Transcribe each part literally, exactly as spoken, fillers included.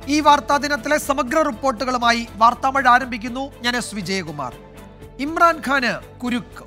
ഈ വാർത്താ ദിനത്തിലെ സമഗ്ര റിപ്പോർട്ടുകളുമായി വാർത്താമഴ ആരംഭിക്കുന്നു. ഞാൻ എസ് വിജയകുമാർ. ഇമ്രാൻഖാന് കുരുക്ക്.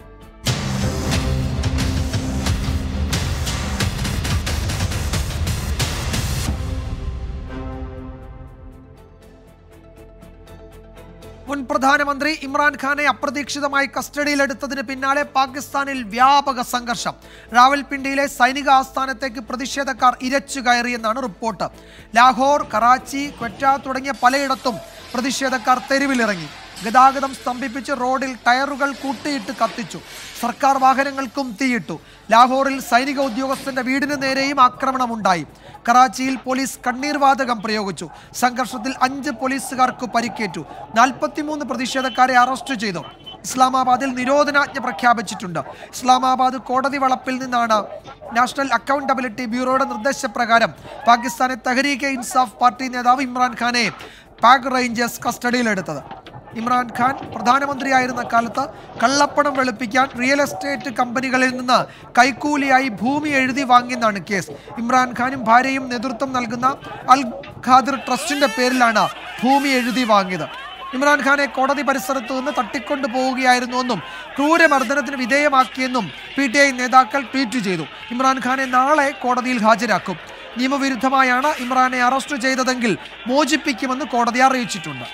മുൻ പ്രധാനമന്ത്രി ഇമ്രാൻഖാനെ അപ്രതീക്ഷിതമായി കസ്റ്റഡിയിലെടുത്തതിന് പിന്നാലെ പാകിസ്ഥാനിൽ വ്യാപക സംഘർഷം. റാവൽപിണ്ടിയിലെ സൈനിക ആസ്ഥാനത്തേക്ക് പ്രതിഷേധക്കാർ ഇരച്ചു കയറിയെന്നാണ് റിപ്പോർട്ട്. ലാഹോർ, കറാച്ചി, ക്വറ്റ തുടങ്ങിയ പലയിടത്തും പ്രതിഷേധക്കാർ തെരുവിലിറങ്ങി. ഗതാഗതം സ്തംഭിപ്പിച്ച് റോഡിൽ ടയറുകൾ കൂട്ടിയിട്ട് കത്തിച്ചു. സർക്കാർ വാഹനങ്ങൾക്കും തീയിട്ടു. ലാഹോറിൽ സൈനിക ഉദ്യോഗസ്ഥന്റെ വീടിന് നേരെയും ആക്രമണമുണ്ടായി. കറാച്ചിയിൽ പോലീസ് കണ്ണീർ വാതകം പ്രയോഗിച്ചു. സംഘർഷത്തിൽ അഞ്ച് പോലീസുകാർക്ക് പരിക്കേറ്റു. നാൽപ്പത്തിമൂന്ന് പ്രതിഷേധക്കാരെ അറസ്റ്റ് ചെയ്തു. ഇസ്ലാമാബാദിൽ നിരോധനാജ്ഞ പ്രഖ്യാപിച്ചിട്ടുണ്ട്. ഇസ്ലാമാബാദ് കോടതി വളപ്പിൽ നിന്നാണ് നാഷണൽ അക്കൗണ്ടബിലിറ്റി ബ്യൂറോയുടെ നിർദ്ദേശപ്രകാരം പാകിസ്ഥാനെ തെഹ്രീകെ ഇൻസാഫ് പാർട്ടി നേതാവ് ഇമ്രാൻഖാനെ പാക് റേഞ്ചേഴ്സ് കസ്റ്റഡിയിലെടുത്തത്. ഇമ്രാൻഖാൻ പ്രധാനമന്ത്രിയായിരുന്ന കാലത്ത് കള്ളപ്പണം വെളുപ്പിക്കാൻ റിയൽ എസ്റ്റേറ്റ് കമ്പനികളിൽ നിന്ന് കൈക്കൂലിയായി ഭൂമി എഴുതി വാങ്ങിയെന്നാണ് കേസ്. ഇമ്രാൻഖാനും ഭാര്യയും നേതൃത്വം നൽകുന്ന അൽ ഖാദിർ ട്രസ്റ്റിന്റെ പേരിലാണ് ഭൂമി എഴുതി വാങ്ങിയത്. ഇമ്രാൻഖാനെ കോടതി പരിസരത്ത് നിന്ന് തട്ടിക്കൊണ്ടു പോവുകയായിരുന്നുവെന്നും ക്രൂരമർദ്ദനത്തിന് വിധേയമാക്കിയെന്നും പി ടി ഐ നേതാക്കൾ ട്വീറ്റ് ചെയ്തു. ഇമ്രാൻഖാനെ നാളെ കോടതിയിൽ ഹാജരാക്കും. നിയമവിരുദ്ധമായാണ് ഇമ്രാനെ അറസ്റ്റ് ചെയ്തതെങ്കിൽ മോചിപ്പിക്കുമെന്ന് കോടതി അറിയിച്ചിട്ടുണ്ട്.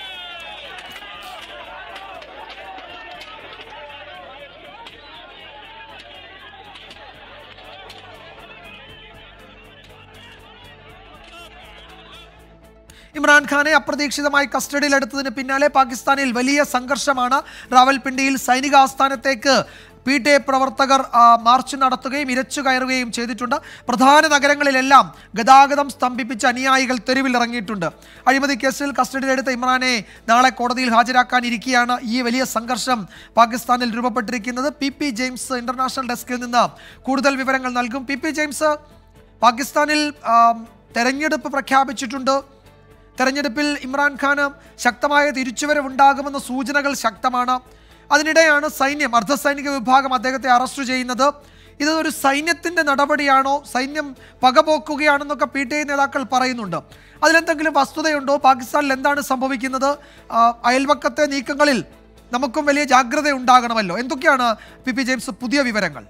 ഇമ്രാൻഖാനെ അപ്രതീക്ഷിതമായി കസ്റ്റഡിയിലെടുത്തതിന് പിന്നാലെ പാകിസ്ഥാനിൽ വലിയ സംഘർഷമാണ്. റാവൽപിണ്ടിയിൽ സൈനിക ആസ്ഥാനത്തേക്ക് പി ടി ഐ പ്രവർത്തകർ മാർച്ച് നടത്തുകയും ഇരച്ചു കയറുകയും ചെയ്തിട്ടുണ്ട്. പ്രധാന നഗരങ്ങളിലെല്ലാം ഗതാഗതം സ്തംഭിപ്പിച്ച് അനുയായികൾ തെരുവിലിറങ്ങിയിട്ടുണ്ട്. അഴിമതി കേസിൽ കസ്റ്റഡിയിലെടുത്ത ഇമ്രാനെ നാളെ കോടതിയിൽ ഹാജരാക്കാനിരിക്കെയാണ് ഈ വലിയ സംഘർഷം പാകിസ്ഥാനിൽ രൂപപ്പെട്ടിരിക്കുന്നത്. പി പി ജെയിംസ് ഇന്റർനാഷണൽ ഡെസ്കിൽ നിന്ന് കൂടുതൽ വിവരങ്ങൾ നൽകും. പി പി ജെയിംസ്, പാകിസ്ഥാനിൽ തെരഞ്ഞെടുപ്പ് പ്രഖ്യാപിച്ചിട്ടുണ്ട്. തെരഞ്ഞെടുപ്പിൽ ഇമ്രാൻഖാന് ശക്തമായ തിരിച്ചുവരവുണ്ടാകുമെന്ന സൂചനകൾ ശക്തമാണ്. അതിനിടെയാണ് സൈന്യം, അർദ്ധസൈനിക വിഭാഗം അദ്ദേഹത്തെ അറസ്റ്റ് ചെയ്യുന്നത്. ഇത് ഒരു സൈന്യത്തിൻ്റെ നടപടിയാണോ, സൈന്യം പകപോക്കുകയാണെന്നൊക്കെ പി ടി ഐ നേതാക്കൾ പറയുന്നുണ്ട്. അതിലെന്തെങ്കിലും വസ്തുതയുണ്ടോ? പാകിസ്ഥാനിൽ എന്താണ് സംഭവിക്കുന്നത്? അയൽവക്കത്തെ നീക്കങ്ങളിൽ നമുക്കും വലിയ ജാഗ്രത ഉണ്ടാകണമല്ലോ. എന്തൊക്കെയാണ് പി പി ജെയിംസ് പുതിയ വിവരങ്ങൾ?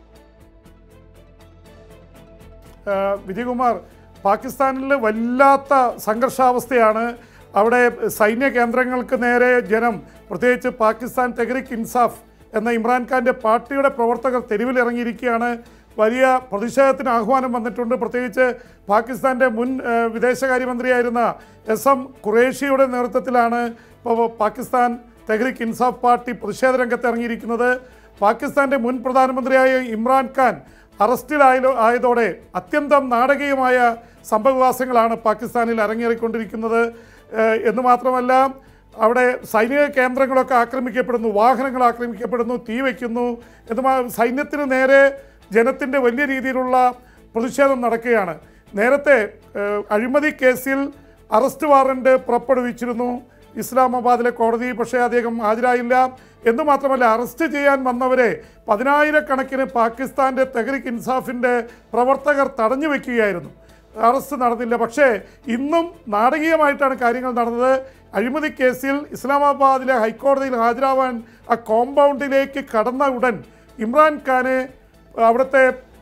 വിജയകുമാർ, പാകിസ്ഥാനിൽ വല്ലാത്ത സംഘർഷാവസ്ഥയാണ്. അവിടെ സൈന്യ കേന്ദ്രങ്ങൾക്ക് നേരെ ജനം, പ്രത്യേകിച്ച് പാകിസ്ഥാൻ തെഹ്രീക് ഇൻസാഫ് എന്ന ഇമ്രാൻഖാൻ്റെ പാർട്ടിയുടെ പ്രവർത്തകർ തെരുവിലിറങ്ങിയിരിക്കുകയാണ്. വലിയ പ്രതിഷേധത്തിന് ആഹ്വാനം വന്നിട്ടുണ്ട്. പ്രത്യേകിച്ച് പാകിസ്ഥാൻ്റെ മുൻ വിദേശകാര്യമന്ത്രിയായിരുന്ന എസ് എം ഖുറേഷിയുടെ നേതൃത്വത്തിലാണ് ഇപ്പോൾ പാകിസ്ഥാൻ തെഹ്രീക് ഇൻസാഫ് പാർട്ടി പ്രതിഷേധ രംഗത്ത് ഇറങ്ങിയിരിക്കുന്നത്. പാകിസ്ഥാൻ്റെ മുൻ പ്രധാനമന്ത്രിയായ ഇമ്രാൻഖാൻ അറസ്റ്റിലായ ആയതോടെ അത്യന്തം നാടകീയമായ സംഭവവികാസങ്ങളാണ് പാകിസ്ഥാനിൽ അരങ്ങേറിക്കൊണ്ടിരിക്കുന്നത് എന്ന് മാത്രമല്ല, അവിടെ സൈനിക കേന്ദ്രങ്ങളൊക്കെ ആക്രമിക്കപ്പെടുന്നു, വാഹനങ്ങൾ ആക്രമിക്കപ്പെടുന്നു, തീ വയ്ക്കുന്നു എന്ന് സൈന്യത്തിന് നേരെ ജനത്തിൻ്റെ വലിയ രീതിയിലുള്ള പ്രതിഷേധം നടക്കുകയാണ്. നേരത്തെ അഴിമതി കേസിൽ അറസ്റ്റ് വാറണ്ട് പുറപ്പെടുവിച്ചിരുന്നു ഇസ്ലാമാബാദിലെ കോടതി. പക്ഷേ അദ്ദേഹം ഹാജരായില്ല. എന്ന് മാത്രമല്ല, അറസ്റ്റ് ചെയ്യാൻ വന്നവരെ പതിനായിരക്കണക്കിന് പാകിസ്ഥാൻ്റെ തെഹ്രീക് ഇൻസാഫിൻ്റെ പ്രവർത്തകർ തടഞ്ഞു വയ്ക്കുകയായിരുന്നു. അറസ്റ്റ് നടന്നില്ല. പക്ഷേ ഇന്നും നാടകീയമായിട്ടാണ് കാര്യങ്ങൾ നടന്നത്. അഴിമതി കേസിൽ ഇസ്ലാമാബാദിലെ ഹൈക്കോടതിയിൽ ഹാജരാവാൻ ആ കോമ്പൗണ്ടിലേക്ക് കടന്ന ഉടൻ ഇമ്രാൻഖാനെ അവിടുത്തെ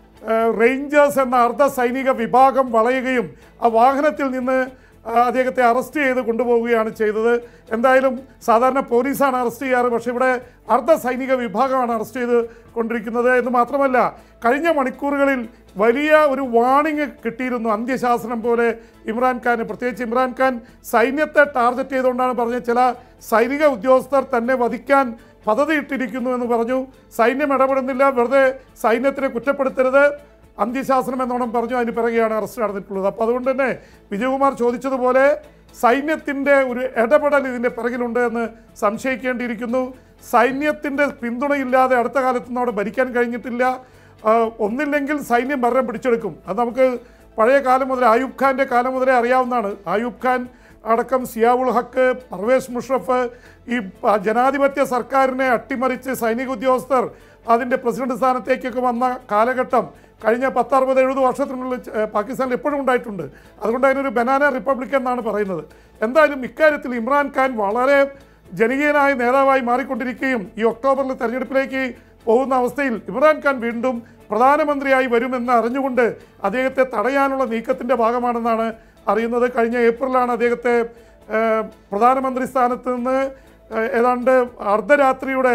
റേഞ്ചേഴ്സ് എന്ന അർദ്ധ സൈനിക വിഭാഗം വളയുകയും ആ വാഹനത്തിൽ നിന്ന് അദ്ദേഹത്തെ അറസ്റ്റ് ചെയ്ത് കൊണ്ടുപോവുകയാണ് ചെയ്തത്. എന്തായാലും സാധാരണ പോലീസാണ് അറസ്റ്റ് ചെയ്യാറ്, പക്ഷേ ഇവിടെ അർദ്ധ സൈനിക വിഭാഗമാണ് അറസ്റ്റ് ചെയ്ത് കൊണ്ടിരിക്കുന്നത്. എന്ന് മാത്രമല്ല, കഴിഞ്ഞ മണിക്കൂറുകളിൽ വലിയ ഒരു വാണിംഗ് കിട്ടിയിരുന്നു, അന്ത്യശാസനം പോലെ ഇമ്രാൻഖാന്. പ്രത്യേകിച്ച് ഇമ്രാൻഖാൻ സൈന്യത്തെ ടാർഗറ്റ് ചെയ്തുകൊണ്ടാണ് പറഞ്ഞത്, ചില സൈനിക ഉദ്യോഗസ്ഥർ തന്നെ വധിക്കാൻ പദ്ധതിയിട്ടിരിക്കുന്നു എന്ന് പറഞ്ഞു. സൈന്യം ഇടപെടുന്നില്ല, വെറുതെ സൈന്യത്തിനെ കുറ്റപ്പെടുത്തരുത്, അന്ത്യശാസനം എന്നോണം പറഞ്ഞു. അതിന് പിറകെയാണ് അറസ്റ്റ് നടന്നിട്ടുള്ളത്. അപ്പോൾ അതുകൊണ്ട് തന്നെ വിജയകുമാർ ചോദിച്ചതുപോലെ സൈന്യത്തിൻ്റെ ഒരു ഇടപെടൽ ഇതിൻ്റെ പിറകിലുണ്ട് എന്ന് സംശയിക്കേണ്ടിയിരിക്കുന്നു. സൈന്യത്തിൻ്റെ പിന്തുണയില്ലാതെ അടുത്ത കാലത്തൊന്നും അവിടെ ഭരിക്കാൻ കഴിഞ്ഞിട്ടില്ല. ഒന്നില്ലെങ്കിൽ സൈന്യം ഭരണം പിടിച്ചെടുക്കും. അത് നമുക്ക് പഴയ കാലം മുതലേ, അയൂബ് ഖാൻ്റെ കാലം മുതലേ അറിയാവുന്നതാണ്. അയൂബ് ഖാൻ അടക്കം സിയാവുൾ ഹക്ക്, പർവേസ് മുഷറഫ് ഈ ജനാധിപത്യ സർക്കാരിനെ അട്ടിമറിച്ച് സൈനിക ഉദ്യോഗസ്ഥർ അതിൻ്റെ പ്രസിഡന്റ് സ്ഥാനത്തേക്കൊക്കെ വന്ന കാലഘട്ടം കഴിഞ്ഞ പത്തറുപത് എഴുപത് വർഷത്തിനുള്ളിൽ പാകിസ്ഥാനിൽ എപ്പോഴും ഉണ്ടായിട്ടുണ്ട്. അതുകൊണ്ട് അതിനൊരു ബനാന റിപ്പബ്ലിക് എന്നാണ് പറയുന്നത്. എന്തായാലും ഇക്കാര്യത്തിൽ ഇമ്രാൻഖാൻ വളരെ ജനകീയനായ നേതാവായി മാറിക്കൊണ്ടിരിക്കുകയും ഈ ഒക്ടോബറിൽ തെരഞ്ഞെടുപ്പിലേക്ക് പോകുന്ന അവസ്ഥയിൽ ഇമ്രാൻഖാൻ വീണ്ടും പ്രധാനമന്ത്രിയായി വരുമെന്ന് അറിഞ്ഞുകൊണ്ട് അദ്ദേഹത്തെ തടയാനുള്ള നീക്കത്തിൻ്റെ ഭാഗമാണെന്നാണ് അറിയുന്നത്. കഴിഞ്ഞ ഏപ്രിലാണ് അദ്ദേഹത്തെ പ്രധാനമന്ത്രി സ്ഥാനത്ത് നിന്ന് ഏതാണ്ട് അർദ്ധരാത്രിയുടെ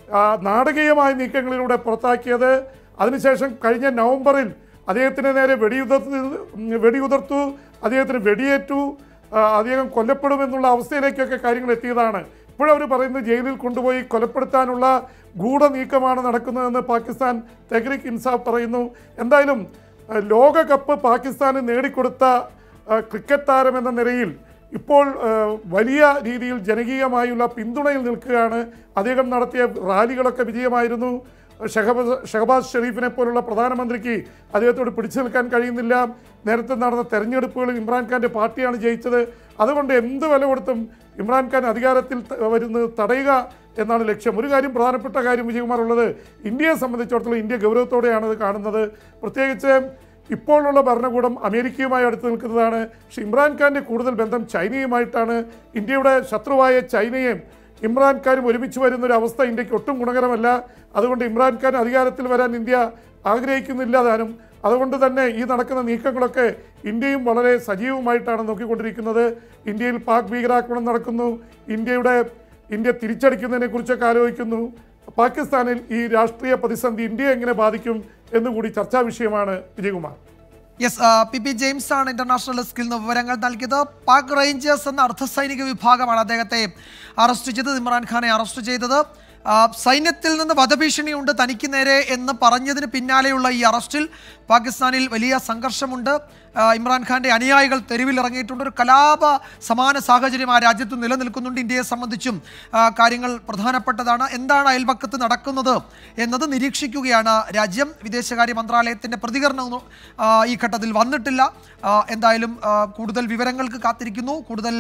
നാടകീയമായ നീക്കങ്ങളിലൂടെ പുറത്താക്കിയത്. അതിനുശേഷം കഴിഞ്ഞ നവംബറിൽ അദ്ദേഹത്തിന് നേരെ വെടിയുതിർത്തു വെടിയുതിർത്തു അദ്ദേഹത്തിന് വെടിയേറ്റു, അദ്ദേഹം കൊല്ലപ്പെടുമെന്നുള്ള അവസ്ഥയിലേക്കൊക്കെ കാര്യങ്ങൾ എത്തിയതാണ്. ഇപ്പോഴവർ പറയുന്നത് ജയിലിൽ കൊണ്ടുപോയി കൊലപ്പെടുത്താനുള്ള ഗൂഢനീക്കമാണ് നടക്കുന്നതെന്ന് പാകിസ്ഥാൻ തെഹ്രീക്ക് ഇൻസാഫ് പറയുന്നു. എന്തായാലും ലോകകപ്പ് പാകിസ്ഥാന് നേടിക്കൊടുത്ത ക്രിക്കറ്റ് താരം എന്ന നിലയിൽ ഇപ്പോൾ വലിയ രീതിയിൽ ജനകീയമായുള്ള പിന്തുണയിൽ നിൽക്കുകയാണ്. അദ്ദേഹം നടത്തിയ റാലികളൊക്കെ വിജയമായിരുന്നു. ഷഹബാസ് ഷഹബാസ് ഷെരീഫിനെ പോലുള്ള പ്രധാനമന്ത്രിക്ക് അദ്ദേഹത്തോട് പിടിച്ചു നിൽക്കാൻ കഴിയുന്നില്ല. നേരത്തെ നടന്ന തെരഞ്ഞെടുപ്പുകളിൽ ഇമ്രാൻഖാൻ്റെ പാർട്ടിയാണ് ജയിച്ചത്. അതുകൊണ്ട് എന്ത് വില കൊടുത്തും ഇമ്രാൻഖാൻ അധികാരത്തിൽ വരുന്നത് തടയുക എന്നാണ് ലക്ഷ്യം. ഒരു കാര്യം പ്രധാനപ്പെട്ട കാര്യം വിജയകുമാർ ഉള്ളത്, ഇന്ത്യയെ സംബന്ധിച്ചിടത്തോളം ഇന്ത്യ ഗൗരവത്തോടെയാണ് അത് കാണുന്നത്. പ്രത്യേകിച്ച് ഇപ്പോഴുള്ള ഭരണകൂടം അമേരിക്കയുമായി അടുത്ത് നിൽക്കുന്നതാണ്. പക്ഷേ ഇമ്രാൻഖാൻ്റെ കൂടുതൽ ബന്ധം ചൈനയുമായിട്ടാണ്. ഇന്ത്യയുടെ ശത്രുവായ ചൈനയും ഇമ്രാൻഖാനും ഒരുമിച്ച് വരുന്നൊരവസ്ഥ ഇന്ത്യക്ക് ഒട്ടും ഗുണകരമല്ല. അതുകൊണ്ട് ഇമ്രാൻഖാൻ അധികാരത്തിൽ വരാൻ ഇന്ത്യ ആഗ്രഹിക്കുന്നില്ല താനും. അതുകൊണ്ട് തന്നെ ഈ നടക്കുന്ന നീക്കങ്ങളൊക്കെ ഇന്ത്യയും വളരെ സജീവമായിട്ടാണ് നോക്കിക്കൊണ്ടിരിക്കുന്നത്. ഇന്ത്യയിൽ പാക് ഭീകരാക്രമണം നടക്കുന്നു, ഇന്ത്യയുടെ ഇന്ത്യ തിരിച്ചടിക്കുന്നതിനെ കുറിച്ചൊക്കെ ആലോചിക്കുന്നു. പാകിസ്ഥാനിൽ ഈ രാഷ്ട്രീയ പ്രതിസന്ധി ഇന്ത്യയെ എങ്ങനെ ബാധിക്കും എന്നുകൂടി ചർച്ചാ വിഷയമാണ്. Vijayakumar. Yes, P P James ആണ് ഇന്റർനാഷണൽ ഡെസ്കിൽ നിന്ന് വിവരങ്ങൾ നൽകിയത്. പാക് റേഞ്ചേഴ്സ് എന്ന അർദ്ധസൈനിക വിഭാഗമാണ് അദ്ദേഹത്തെ അറസ്റ്റ് ചെയ്തത്, ഇമ്രാൻഖാനെ അറസ്റ്റ് ചെയ്തത്. സൈന്യത്തിൽ നിന്ന് വധഭീഷണിയുണ്ട് തനിക്ക് നേരെ എന്ന് പറഞ്ഞതിന് പിന്നാലെയുള്ള ഈ അറസ്റ്റിൽ പാകിസ്ഥാനിൽ വലിയ സംഘർഷമുണ്ട്. ഇമ്രാൻഖാൻ്റെ അനുയായികൾ തെരുവിലിറങ്ങിയിട്ടുണ്ട്. ഒരു കലാപ സമാന സാഹചര്യം ആ രാജ്യത്ത് നിലനിൽക്കുന്നുണ്ട്. ഇന്ത്യയെ സംബന്ധിച്ചും കാര്യങ്ങൾ പ്രധാനപ്പെട്ടതാണ്. എന്താണ് അയൽപക്കത്ത് നടക്കുന്നത് എന്നത് നിരീക്ഷിക്കുകയാണ് രാജ്യം. വിദേശകാര്യ മന്ത്രാലയത്തിൻ്റെ പ്രതികരണമൊന്നും ഈ ഘട്ടത്തിൽ വന്നിട്ടില്ല. എന്തായാലും കൂടുതൽ വിവരങ്ങൾക്ക് കാത്തിരിക്കുന്നു. കൂടുതൽ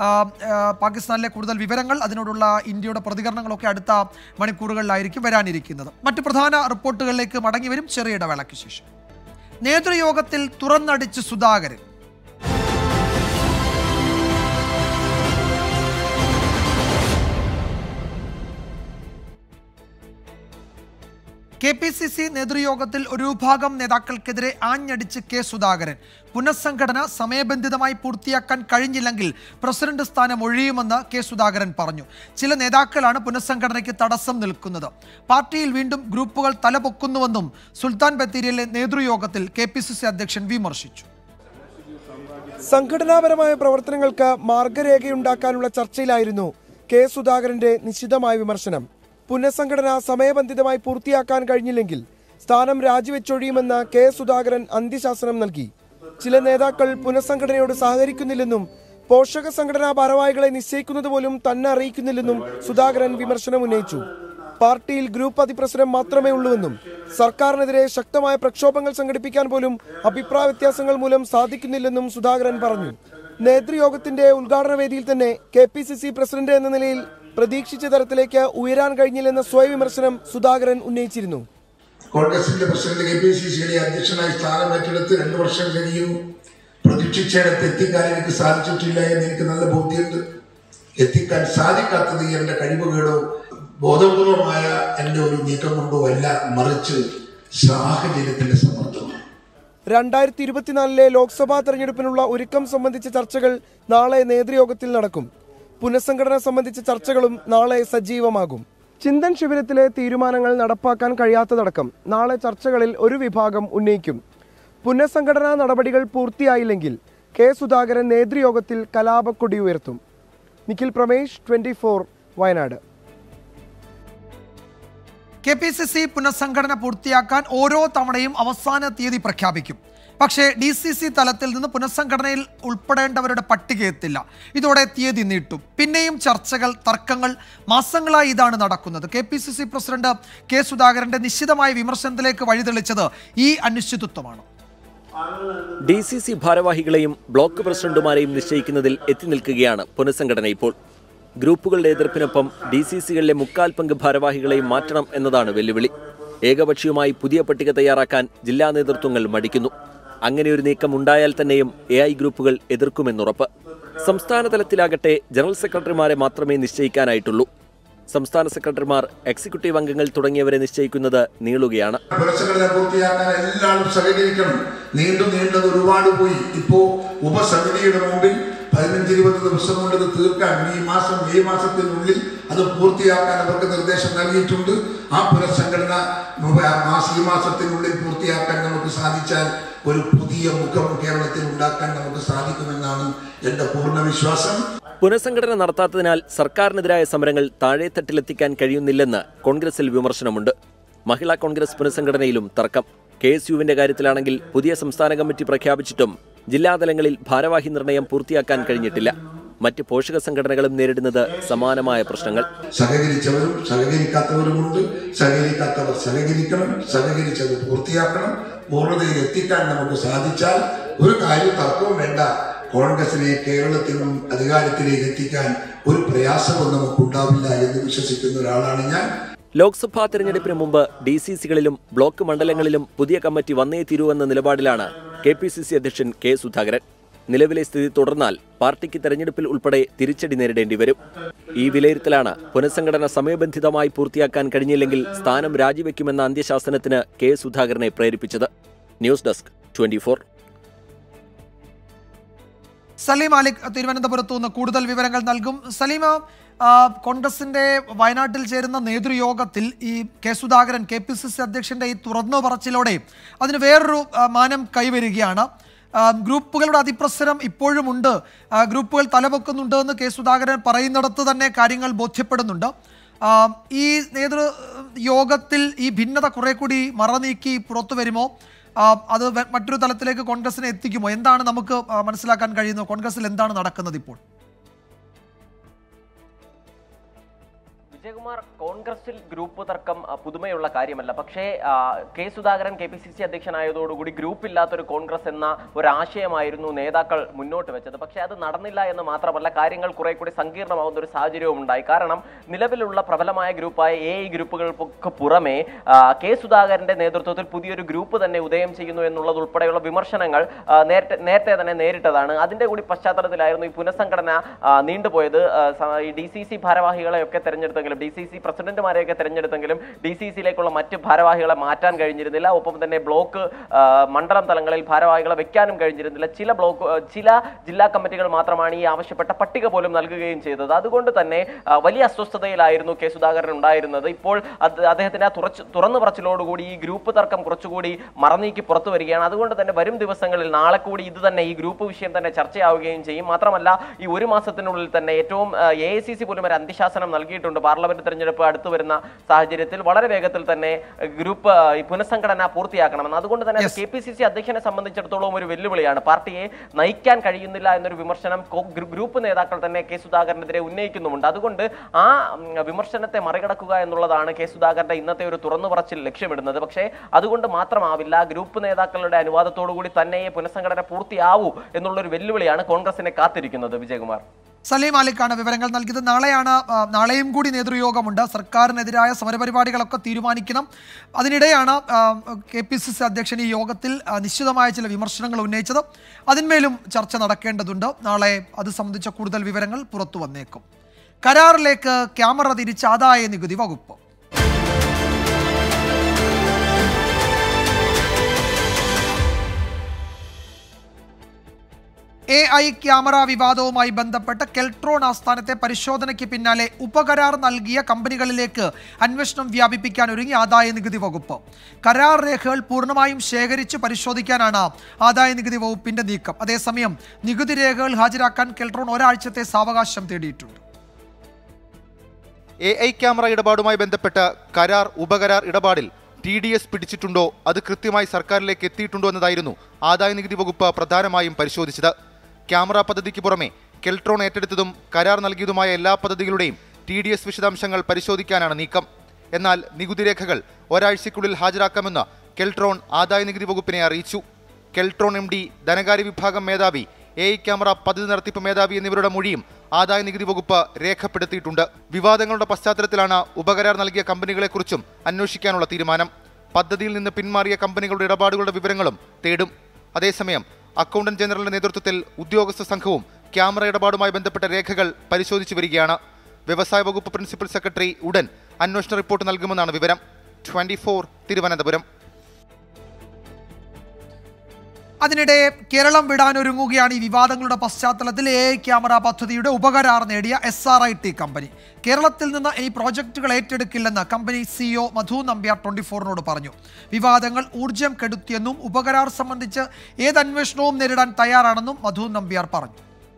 പാകിസ്ഥാനിലെ കൂടുതൽ വിവരങ്ങൾ, അതിനോടുള്ള ഇന്ത്യയുടെ പ്രതികരണങ്ങളൊക്കെ അടുത്ത മണിക്കൂറുകളിലായിരിക്കും വരാനിരിക്കുന്നത്. മറ്റു പ്രധാന റിപ്പോർട്ടുകളിലേക്ക് മടങ്ങി വരും ചെറിയ ഇടവേളയ്ക്ക് ശേഷം. നേതൃയോഗത്തിൽ തുറന്നടിച്ച് Sudhakaran. K P C C നേതൃയോഗത്തിൽ ഒരു വിഭാഗം നേതാക്കൾക്കെതിരെ ആഞ്ഞടിച്ച് കെ സുധാകരൻ. പുനഃസംഘടന സമയബന്ധിതമായി പൂർത്തിയാക്കാൻ കഴിഞ്ഞില്ലെങ്കിൽ പ്രസിഡന്റ് സ്ഥാനം ഒഴിയുമെന്ന് കെ സുധാകരൻ പറഞ്ഞു. ചില നേതാക്കളാണ് പുനഃസംഘടനയ്ക്ക് തടസ്സം നിൽക്കുന്നത്. പാർട്ടിയിൽ വീണ്ടും ഗ്രൂപ്പുകൾ തലപൊക്കുന്നുവെന്നും സുൽത്താൻ ബത്തേരിയിലെ നേതൃയോഗത്തിൽ കെ പി സി സി അധ്യക്ഷൻ വിമർശിച്ചു. സംഘടനാപരമായ പ്രവർത്തനങ്ങൾക്ക് മാർഗരേഖയുണ്ടാക്കാനുള്ള ചർച്ചയിലായിരുന്നു കെ സുധാകരന്റെ നിശിതമായ വിമർശനം. പുനഃസംഘടന സമയബന്ധിതമായി പൂർത്തിയാക്കാൻ കഴിഞ്ഞില്ലെങ്കിൽ സ്ഥാനം രാജിവെച്ചൊഴിയുമെന്ന് കെ സുധാകരൻ അന്ത്യശാസനം നൽകി. ചില നേതാക്കൾ പുനഃസംഘടനയോട് സഹകരിക്കുന്നില്ലെന്നും പോഷക സംഘടനാ ഭാരവാഹികളെ നിശ്ചയിക്കുന്നത് പോലും തന്നെ അറിയിക്കുന്നില്ലെന്നും സുധാകരൻ വിമർശനം ഉന്നയിച്ചു. പാർട്ടിയിൽ ഗ്രൂപ്പ് അതിപ്രസരം മാത്രമേ ഉള്ളൂവെന്നും സർക്കാരിനെതിരെ ശക്തമായ പ്രക്ഷോഭങ്ങൾ സംഘടിപ്പിക്കാൻ പോലും അഭിപ്രായ വ്യത്യാസങ്ങൾ മൂലം സാധിക്കുന്നില്ലെന്നും സുധാകരൻ പറഞ്ഞു. നേതൃയോഗത്തിന്റെ ഉദ്ഘാടന വേദിയിൽ തന്നെ K P C C president എന്ന നിലയിൽ പ്രതീക്ഷിച്ച തരത്തിലേക്ക് ഉയരാൻ കഴിഞ്ഞില്ലെന്ന സ്വയം വിമർശനം സുധാകരൻ ഉന്നയിച്ചിരുന്നു. കോൺഗ്രസിന്റെ പ്രസിഡന്റ് കെ പി സി സിയുടെ അധ്യക്ഷനായി സ്ഥാനം ഏറ്റെടുത്ത് രണ്ടു വർഷം കഴിയുന്നു. പ്രതീക്ഷിച്ചിടത്ത് എത്തിക്കാൻ എനിക്ക് സാധിച്ചിട്ടില്ല എന്ന് എനിക്ക് നല്ല ബോധ്യമുണ്ട്. എത്തിക്കാൻ സാധിക്കാത്തത് എന്റെ കഴിവുകേടോ ബോധപൂർവമായ എന്റെ ഒരു നീക്കം കൊണ്ടോ അല്ല, മറിച്ച് സാഹചര്യത്തിന്റെ സമ്മർദ്ദമാണ്. രണ്ടായിരത്തി ഇരുപത്തിനാലിലെ ലോക്സഭാ തെരഞ്ഞെടുപ്പിനുള്ള ഒരുക്കം സംബന്ധിച്ച ചർച്ചകൾ നാളെ നേതൃയോഗത്തിൽ നടക്കും. പുനഃസംഘടന സംബന്ധിച്ച ചർച്ചകളും നാളെ സജീവമാകും. ചിന്തൻ ശിബിരത്തിലെ തീരുമാനങ്ങൾ നടപ്പാക്കാൻ കഴിയാത്തതടക്കം നാളെ ചർച്ചകളിൽ ഒരു വിഭാഗം ഉന്നയിക്കും. പുനഃസംഘടനാ നടപടികൾ പൂർത്തിയായില്ലെങ്കിൽ കെ സുധാകരൻ നേതൃയോഗത്തിൽ കലാപക്കൊടി ഉയർത്തും. Nikhil Pramesh, twenty four, Wayanad. K P C C പുനഃസംഘടന പൂർത്തിയാക്കാൻ ഓരോ തവണയും അവസാന തീയതി പ്രഖ്യാപിക്കും. പക്ഷേ ഡി സി സി തലത്തിൽ നിന്ന് പുനഃസംഘടനയിൽ ഉൾപ്പെടേണ്ടവരുടെ പട്ടിക എത്തില്ല. ഇതോടെ തീയതി നീട്ടും. പിന്നെയും ചർച്ചകൾ, തർക്കങ്ങൾ. മാസങ്ങളായി ഇതാണ് നടക്കുന്നത്. K P C C president K സുധാകരന്റെ നിശ്ചിതമായ വിമർശനത്തിലേക്ക് വഴിതെളിച്ചത് ഈ അനിശ്ചിതത്വമാണ്. ഡി സി സി ഭാരവാഹികളെയും ബ്ലോക്ക് പ്രസിഡന്റുമാരെയും നിശ്ചയിക്കുന്നതിൽ എത്തി നിൽക്കുകയാണ് പുനഃസംഘടന. ഇപ്പോൾ ഗ്രൂപ്പുകളുടെ എതിർപ്പിനൊപ്പം ഡി സി സികളിലെ മുക്കാൽ പങ്ക് ഭാരവാഹികളെയും മാറ്റണം എന്നതാണ് വെല്ലുവിളി. ഏകപക്ഷീയമായി പുതിയ പട്ടിക തയ്യാറാക്കാൻ ജില്ലാ നേതൃത്വങ്ങൾ മടിക്കുന്നു. അങ്ങനെയൊരു നീക്കം ഉണ്ടായാൽ തന്നെയും എ ഐ ഗ്രൂപ്പുകൾ എതിർക്കുമെന്നുറപ്പ്. സംസ്ഥാന തലത്തിലാകട്ടെ ജനറൽ സെക്രട്ടറിമാരെ മാത്രമേ നിശ്ചയിക്കാനായിട്ടുള്ളൂ. സംസ്ഥാന സെക്രട്ടറിമാർ, എക്സിക്യൂട്ടീവ് അംഗങ്ങൾ തുടങ്ങിയവരെ നിശ്ചയിക്കുന്നത് നീളുകയാണ്. പുനഃസംഘടന പൂർത്തിയാക്കാൻ എല്ലാവരും സഹകരിക്കണം. നീണ്ടു നീണ്ടത് ഒരുപാട് പോയി. ഇപ്പോ ഉപസമിതിയുടെ മുമ്പിൽ പതിനഞ്ച് ഇരുപത് ദിവസം കൊണ്ട് ഇത് തീർക്കാൻ, ഈ മാസം മെയ് മാസത്തിനുള്ളിൽ അത് പൂർത്തിയാക്കാൻ അവർക്ക് നിർദ്ദേശം നൽകിയിട്ടുണ്ട്. ആ പുനഃസംഘടന ഈ മാസത്തിനുള്ളിൽ പൂർത്തിയാക്കാൻ നമുക്ക് സാധിച്ചാൽ ഒരു പുതിയ മുഖം കേരളത്തിൽ ഉണ്ടാക്കാൻ നമുക്ക് സാധിക്കുമെന്നാണ് എന്റെ പൂർണ്ണ വിശ്വാസം. പുനഃസംഘടന നടത്താത്തതിനാൽ സർക്കാരിനെതിരായ സമരങ്ങൾ താഴെത്തട്ടിലെത്തിക്കാൻ കഴിയുന്നില്ലെന്ന് കോൺഗ്രസിൽ വിമർശനമുണ്ട്. മഹിളാ കോൺഗ്രസ് പുനഃസംഘടനയിലും തർക്കം. കെ എസ് യുവിന്റെ കാര്യത്തിലാണെങ്കിൽ പുതിയ സംസ്ഥാന കമ്മിറ്റി പ്രഖ്യാപിച്ചിട്ടും ജില്ലാതലങ്ങളിൽ ഭാരവാഹി നിർണയം പൂർത്തിയാക്കാൻ കഴിഞ്ഞിട്ടില്ല. മറ്റ് പോഷക സംഘടനകളും നേരിടുന്നത് സമാനമായ പ്രശ്നങ്ങൾ. സഹകരിച്ചവരും സഹകരിക്കാത്തവരുമുണ്ട്. സഹകരിക്കാത്തവർ സഹകരിക്കണം, സഹകരിച്ചത് പൂർത്തിയാക്കണം. പൂർണ്ണതയിൽ എത്തിക്കാൻ നമുക്ക് സാധിച്ചാൽ ഒരു കാര്യം തർക്കവും വേണ്ട. കോൺഗ്രസിനെ കേരളത്തിലും അധികാരത്തിലേക്ക് എത്തിക്കാൻ ഒരു പ്രയാസവും നമുക്കുണ്ടാവില്ല എന്ന് വിശ്വസിക്കുന്ന ഒരാളാണ് ഞാൻ. ലോക്സഭാ തെരഞ്ഞെടുപ്പിന് മുമ്പ് ഡി സി സികളിലും ബ്ലോക്ക് മണ്ഡലങ്ങളിലും പുതിയ കമ്മിറ്റി വന്നേ തീരുവെന്ന നിലപാടിലാണ് കെ പി സി സി അധ്യക്ഷൻ കെ സുധാകരൻ. നിലവിലെ സ്ഥിതി തുടർന്നാൽ പാർട്ടിക്ക് തെരഞ്ഞെടുപ്പിൽ ഉൾപ്പെടെ തിരിച്ചടി നേരിടേണ്ടി വരും. ഈ വിലയിരുത്തലാണ് പുനഃസംഘടന സമയബന്ധിതമായി പൂർത്തിയാക്കാൻ കഴിഞ്ഞില്ലെങ്കിൽ സ്ഥാനം രാജിവെക്കുമെന്ന അന്ത്യശാസനത്തിന് കെ സുധാകരനെ പ്രേരിപ്പിച്ചത്. News desk twenty four. Saleem Malik തിരുവനന്തപുരത്തു നിന്ന് കൂടുതൽ വിവരങ്ങൾ നൽകും. സലീമ, കോൺഗ്രസിന്റെ വയനാട്ടിൽ ചേരുന്ന നേതൃയോഗത്തിൽ ഈ K Sudhakaran K P C C അധ്യക്ഷന്റെ ഈ തുറന്നു പറച്ചിലോടെ അതിന് വേറൊരു മാനം കൈവരികയാണ്. ഗ്രൂപ്പുകളുടെ അതിപ്രസരം ഇപ്പോഴും ഉണ്ട്, ഗ്രൂപ്പുകൾ തലപൊക്കുന്നുണ്ട് എന്ന് കെ സുധാകരൻ പറയുന്നിടത്ത് തന്നെ കാര്യങ്ങൾ ബോധ്യപ്പെടുന്നുണ്ട്. ഈ നേതൃയോഗത്തിൽ ഈ ഭിന്നത കുറെ കൂടി മറനീക്കി പുറത്തു വരുമോ? അത് മറ്റൊരു തലത്തിലേക്ക് കോൺഗ്രസിനെ എത്തിക്കുമോ? എന്താണ് നമുക്ക് മനസ്സിലാക്കാൻ കഴിയുന്നത്? കോൺഗ്രസിൽ എന്താണ് നടക്കുന്നത് ഇപ്പോൾ? വിജയകുമാർ, കോൺഗ്രസിൽ ഗ്രൂപ്പ് തർക്കം പുതുമയുള്ള കാര്യമല്ല. പക്ഷേ K Sudhakaran K P C C അധ്യക്ഷനായതോടുകൂടി ഗ്രൂപ്പ് ഇല്ലാത്തൊരു കോൺഗ്രസ് എന്ന ഒരാശയമായിരുന്നു നേതാക്കൾ മുന്നോട്ട് വെച്ചത്. പക്ഷേ അത് നടന്നില്ല എന്ന് മാത്രമല്ല, കാര്യങ്ങൾ കുറെ കൂടി സങ്കീർണമാവുന്ന ഒരു സാഹചര്യവും ഉണ്ടായി. കാരണം നിലവിലുള്ള പ്രബലമായ ഗ്രൂപ്പായ എ ഐ ഗ്രൂപ്പുകൾക്ക് പുറമെ കെ സുധാകരന്റെ നേതൃത്വത്തിൽ പുതിയൊരു ഗ്രൂപ്പ് തന്നെ ഉദയം ചെയ്യുന്നു എന്നുള്ളത് ഉൾപ്പെടെയുള്ള വിമർശനങ്ങൾ നേരത്തെ നേരത്തെ തന്നെ നേരിട്ടതാണ്. അതിന്റെ കൂടി പശ്ചാത്തലത്തിലായിരുന്നു ഈ പുനഃസംഘടന നീണ്ടുപോയത്. ഈ ഡി സി സി ഭാരവാഹികളെയൊക്കെ തെരഞ്ഞെടുത്തെങ്കിലും ഡി സി സി പ്രസിഡന്റുമാരെയൊക്കെ തെരഞ്ഞെടുത്തെങ്കിലും ഡി സി സിയിലേക്കുള്ള മറ്റ് ഭാരവാഹികളെ മാറ്റാൻ കഴിഞ്ഞിരുന്നില്ല. ഒപ്പം തന്നെ ബ്ലോക്ക് മണ്ഡലം തലങ്ങളിൽ ഭാരവാഹികളെ വെക്കാനും കഴിഞ്ഞിരുന്നില്ല. ചില ബ്ലോക്ക് ചില ജില്ലാ കമ്മിറ്റികൾ മാത്രമാണ് ഈ ആവശ്യപ്പെട്ട പട്ടിക പോലും നൽകുകയും ചെയ്തത്. അതുകൊണ്ട് തന്നെ വലിയ അസ്വസ്ഥതയിലായിരുന്നു കെ സുധാകരൻ ഉണ്ടായിരുന്നത്. ഇപ്പോൾ അദ്ദേഹത്തിന്റെ ആ തുറച്ച് തുറന്നു പറച്ചിലോടുകൂടി ഈ ഗ്രൂപ്പ് തർക്കം കുറച്ചുകൂടി മറനീക്കി പുറത്തു വരികയാണ്. അതുകൊണ്ട് തന്നെ വരും ദിവസങ്ങളിൽ നാളെ കൂടി ഇത് തന്നെ ഈ ഗ്രൂപ്പ് വിഷയം തന്നെ ചർച്ചയാവുകയും ചെയ്യും. മാത്രമല്ല, ഈ ഒരു മാസത്തിനുള്ളിൽ തന്നെ ഏറ്റവും എ ഐ സി സി പോലും ഒരു അന്ത്യശാസനം നൽകിയിട്ടുണ്ട്. പാർലമെന്റ് തെരഞ്ഞെടുപ്പ് അടുത്തു വരുന്ന സാഹചര്യത്തിൽ വളരെ വേഗത്തിൽ തന്നെ ഗ്രൂപ്പ് പുനഃസംഘടന പൂർത്തിയാക്കണമെന്ന്. അതുകൊണ്ട് തന്നെ കെ പി സി സി അധ്യക്ഷനെ സംബന്ധിച്ചിടത്തോളം ഒരു വെല്ലുവിളിയാണ്. പാർട്ടിയെ നയിക്കാൻ കഴിയുന്നില്ല എന്നൊരു വിമർശനം ഗ്രൂപ്പ് നേതാക്കൾ തന്നെ കെ സുധാകരനെതിരെ ഉന്നയിക്കുന്നുമുണ്ട്. അതുകൊണ്ട് ആ വിമർശനത്തെ മറികടക്കുക എന്നുള്ളതാണ് കെ സുധാകരന്റെ ഇന്നത്തെ ഒരു തുറന്നു പറച്ചിൽ ലക്ഷ്യമിടുന്നത്. പക്ഷേ അതുകൊണ്ട് മാത്രമാവില്ല, ഗ്രൂപ്പ് നേതാക്കളുടെ അനുവാദത്തോടു കൂടി തന്നെ പുനഃസംഘടന പൂർത്തിയാവൂ എന്നുള്ളൊരു വെല്ലുവിളിയാണ് കോൺഗ്രസിനെ കാത്തിരിക്കുന്നത്. വിജയകുമാർ, സലീം മാലിക്കാണ് വിവരങ്ങൾ നൽകിയത്. നാളെയാണ് നാളെയും കൂടി നേതൃയോഗമുണ്ട്. സർക്കാരിനെതിരായ സമരപരിപാടികളൊക്കെ തീരുമാനിക്കണം. അതിനിടെയാണ് കെ പി സി സി അധ്യക്ഷൻ ഈ യോഗത്തിൽ നിശ്ചിതമായ ചില വിമർശനങ്ങൾ ഉന്നയിച്ചത്. അതിന്മേലും ചർച്ച നടക്കേണ്ടതുണ്ട്. നാളെ അത് സംബന്ധിച്ച കൂടുതൽ വിവരങ്ങൾ പുറത്തു വന്നേക്കും. കരാറിലേക്ക് ക്യാമറ തിരിച്ച ആദായ നികുതി വകുപ്പ്. എ ഐ ക്യാമറ വിവാദവുമായി ബന്ധപ്പെട്ട് കെൽട്രോൺ ആസ്ഥാനത്തെ പരിശോധനയ്ക്ക് പിന്നാലെ ഉപകരാർ നൽകിയ കമ്പനികളിലേക്ക് അന്വേഷണം വ്യാപിപ്പിക്കാൻ ഒരുങ്ങി ആദായ നികുതി വകുപ്പ്. കരാർ രേഖകൾ പൂർണ്ണമായും ശേഖരിച്ച് പരിശോധിക്കാനാണ് ആദായ നികുതി വകുപ്പിന്റെ നീക്കം. അതേസമയം നികുതി രേഖകൾ ഹാജരാക്കാൻ കെൽട്രോൺ ഒരാഴ്ചത്തെ സാവകാശം തേടിയിട്ടുണ്ട്. എ ഐ ക്യാമറ ഇടപാടുമായി ബന്ധപ്പെട്ട കരാർ ഉപകരാർ ഇടപാടിൽ ടി ഡി എസ് പിടിച്ചിട്ടുണ്ടോ, അത് കൃത്യമായി സർക്കാരിലേക്ക് എത്തിയിട്ടുണ്ടോ എന്നതായിരുന്നു ആദായ നികുതി വകുപ്പ് പ്രധാനമായും പരിശോധിച്ചത്. ക്യാമറ പദ്ധതിക്ക് പുറമെ കെൽട്രോൺ ഏറ്റെടുത്തതും കരാർ നൽകിയതുമായ എല്ലാ പദ്ധതികളുടെയും ടി ഡി എസ് വിശദാംശങ്ങൾ പരിശോധിക്കാനാണ് നീക്കം. എന്നാൽ നികുതി രേഖകൾ ഒരാഴ്ചയ്ക്കുള്ളിൽ ഹാജരാക്കാമെന്ന് കെൽട്രോൺ ആദായ നികുതി വകുപ്പിനെ അറിയിച്ചു. കെൽട്രോൺ എം ഡി, ധനകാര്യ വിഭാഗം മേധാവി, എ ഐ ക്യാമറ പദ്ധതി നടത്തിപ്പ് മേധാവി എന്നിവരുടെ മൊഴിയും ആദായ നികുതി വകുപ്പ് രേഖപ്പെടുത്തിയിട്ടുണ്ട്. വിവാദങ്ങളുടെ പശ്ചാത്തലത്തിലാണ് ഉപകരാർ നൽകിയ കമ്പനികളെക്കുറിച്ചും അന്വേഷിക്കാനുള്ള തീരുമാനം. പദ്ധതിയിൽ നിന്ന് പിന്മാറിയ കമ്പനികളുടെ ഇടപാടുകളുടെ വിവരങ്ങളും തേടും. അതേസമയം അക്കൗണ്ടന്റ് ജനറലിന്റെ നേതൃത്വത്തിൽ ഉദ്യോഗസ്ഥ സംഘവും ക്യാമറ ഇടപാടുമായി ബന്ധപ്പെട്ട രേഖകൾ പരിശോധിച്ചു വരികയാണ്. വ്യവസായ വകുപ്പ് പ്രിൻസിപ്പൽ സെക്രട്ടറി ഉടൻ അന്വേഷണ റിപ്പോർട്ട് നൽകുമെന്നാണ് വിവരം. Twenty four Thiruvananthapuram. അതിനിടെ കേരളം വിടാനൊരുങ്ങുകയാണ് ഈ വിവാദങ്ങളുടെ പശ്ചാത്തലത്തിൽ എ ഐ ക്യാമറ പദ്ധതിയുടെ ഉപകരാർ നേടിയ S R I T company. കേരളത്തിൽ നിന്ന് ഈ പ്രോജക്റ്റുകൾ ഏറ്റെടുക്കില്ലെന്ന് company CEO Madhu Nambiar twenty ഫോറിനോട് പറഞ്ഞു. വിവാദങ്ങൾ ഊർജ്ജം കെടുത്തിയെന്നും ഉപകരാർ സംബന്ധിച്ച് ഏത് അന്വേഷണവും നേരിടാൻ തയ്യാറാണെന്നും മധു നമ്പ്യാർ പറഞ്ഞു.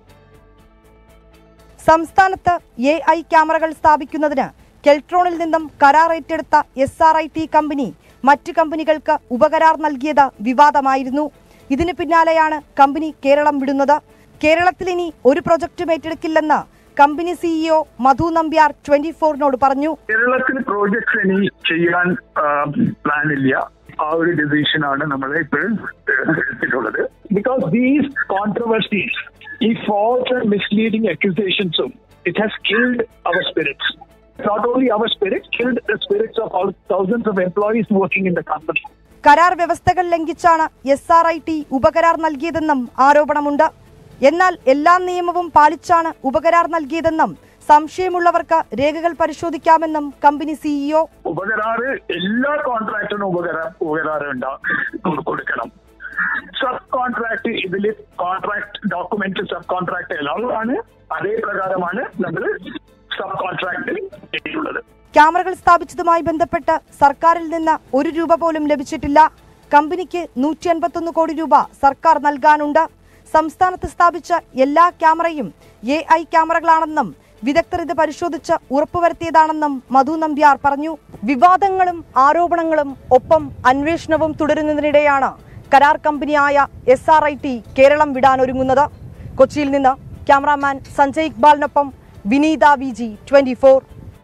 സംസ്ഥാനത്ത് എ ഐ ക്യാമറകൾ സ്ഥാപിക്കുന്നതിന് കെൽട്രോണിൽ നിന്നും കരാർ ഏറ്റെടുത്ത S R I T company മറ്റ് കമ്പനികൾക്ക് ഉപകരാർ നൽകിയത് വിവാദമായിരുന്നു. ഇതിന് പിന്നാലെയാണ് കമ്പനി കേരളം വിടുന്നത്. കേരളത്തിൽ ഇനി ഒരു പ്രൊജക്റ്റും ഏറ്റെടുക്കില്ലെന്ന് company CEO Madhu Nambiar twenty ഫോറിനോട് പറഞ്ഞു. കേരളത്തിൽ പ്രോജക്ട്സ് ഇനി ചെയ്യാൻ പ്ലാൻ ഇല്ല. ആ ഒരു ഡിസിഷൻ ആണ് നമ്മൾ ഇപ്പോഴും എടുത്തിട്ടുള്ളത്. ബിക്കോസ് ദീസ് കോൺട്രവേഴ്സീസ്, ഈ ഫോൾസ് ആൻഡ് മിസ്ലീഡിംഗ് അക്യൂസേഷൻസും it has killed our spirits. Not only our spirit, killed the spirits of all thousands of employees working in the company. കരാർ വ്യവസ്ഥകൾ ലംഘിച്ചാണ് എസ് ആർ ഐ ടി ഉപകരാർ നൽകിയതെന്നും ആരോപണമുണ്ട്. എന്നാൽ എല്ലാ നിയമവും പാലിച്ചാണ് ഉപകരാർ നൽകിയതെന്നും സംശയമുള്ളവർക്ക് രേഖകൾ പരിശോധിക്കാമെന്നും കമ്പനി സിഇഒ. ഉപകരാറ് എല്ലാ കോൺട്രാക്ടറിനും ഉപകരാർ ഉപകരാറ് കൊടുക്കണം. സബ് കോൺട്രാക്ട് ഇതിൽ കോൺട്രാക്ട് ഡോക്യുമെന്റ് സബ് കോൺട്രാക്ട് എല്ലാമാണ്. അതേ പ്രകാരമാണ് നമ്മൾ സബ് കോൺട്രാക്ട് ചെയ്തിട്ടുള്ളത്. ക്യാമറകൾ സ്ഥാപിച്ചതുമായി ബന്ധപ്പെട്ട് സർക്കാരിൽ നിന്ന് ഒരു രൂപ പോലും ലഭിച്ചിട്ടില്ല. കമ്പനിക്ക് നൂറ്റി അൻപത്തൊന്ന് കോടി രൂപ സർക്കാർ നൽകാനുണ്ട്. സംസ്ഥാനത്ത് സ്ഥാപിച്ച എല്ലാ ക്യാമറയും എ ഐ ക്യാമറകളാണെന്നും വിദഗ്ധർ ഇത് പരിശോധിച്ച് ഉറപ്പുവരുത്തിയതാണെന്നും മധു നമ്പ്യാർ പറഞ്ഞു. വിവാദങ്ങളും ആരോപണങ്ങളും ഒപ്പം അന്വേഷണവും തുടരുന്നതിനിടെയാണ് കരാർ കമ്പനിയായ S R I T Keralam വിടാനൊരുങ്ങുന്നത്. കൊച്ചിയിൽ നിന്ന് ക്യാമറാമാൻ സഞ്ജയ് ഇക്ബാലിനൊപ്പം Vineetha V G twenty four.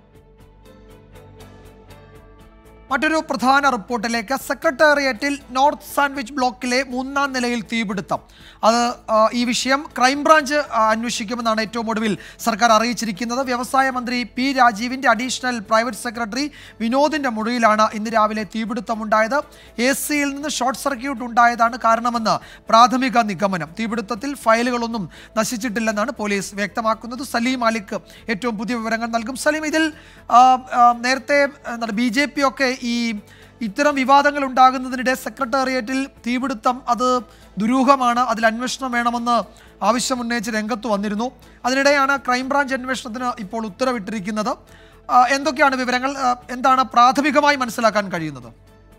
മറ്റൊരു പ്രധാന റിപ്പോർട്ടിലേക്ക്. സെക്രട്ടേറിയറ്റിൽ നോർത്ത് സാൻഡ്വിച്ച് ബ്ലോക്കിലെ മൂന്നാം നിലയിൽ തീപിടുത്തം. അത് ഈ വിഷയം ക്രൈംബ്രാഞ്ച് അന്വേഷിക്കുമെന്നാണ് ഏറ്റവും ഒടുവിൽ സർക്കാർ അറിയിച്ചിരിക്കുന്നത്. വ്യവസായ മന്ത്രി പി രാജീവിൻ്റെ അഡീഷണൽ പ്രൈവറ്റ് സെക്രട്ടറി വിനോദിൻ്റെ മുറിയിലാണ് ഇന്ന് രാവിലെ തീപിടുത്തമുണ്ടായത്. എ സിയിൽ നിന്ന് ഷോർട്ട് സർക്യൂട്ട് ഉണ്ടായതാണ് കാരണമെന്ന് പ്രാഥമിക നിഗമനം. തീപിടുത്തത്തിൽ ഫയലുകളൊന്നും നശിച്ചിട്ടില്ലെന്നാണ് പോലീസ് വ്യക്തമാക്കുന്നത്. സലീം മാലിക് ഏറ്റവും പുതിയ വിവരങ്ങൾ നൽകും. സലീം, ഇതിൽ നേരത്തെ എന്താണ് ബി ജെ പി ഒക്കെ ഈ ഇത്തരം വിവാദങ്ങൾ ഉണ്ടാകുന്നതിനിടെ സെക്രട്ടേറിയറ്റിൽ തീപിടുത്തം അത് ദുരൂഹമാണ്, അതിൽ അന്വേഷണം വേണമെന്ന് ആവശ്യമുന്നയിച്ച് രംഗത്ത് വന്നിരുന്നു. അതിനിടെയാണ് ക്രൈംബ്രാഞ്ച് അന്വേഷണത്തിന് ഇപ്പോൾ ഉത്തരവിട്ടിരിക്കുന്നത്. എന്തൊക്കെയാണ് വിവരങ്ങൾ? എന്താണ് പ്രാഥമികമായി മനസ്സിലാക്കാൻ കഴിയുന്നത്?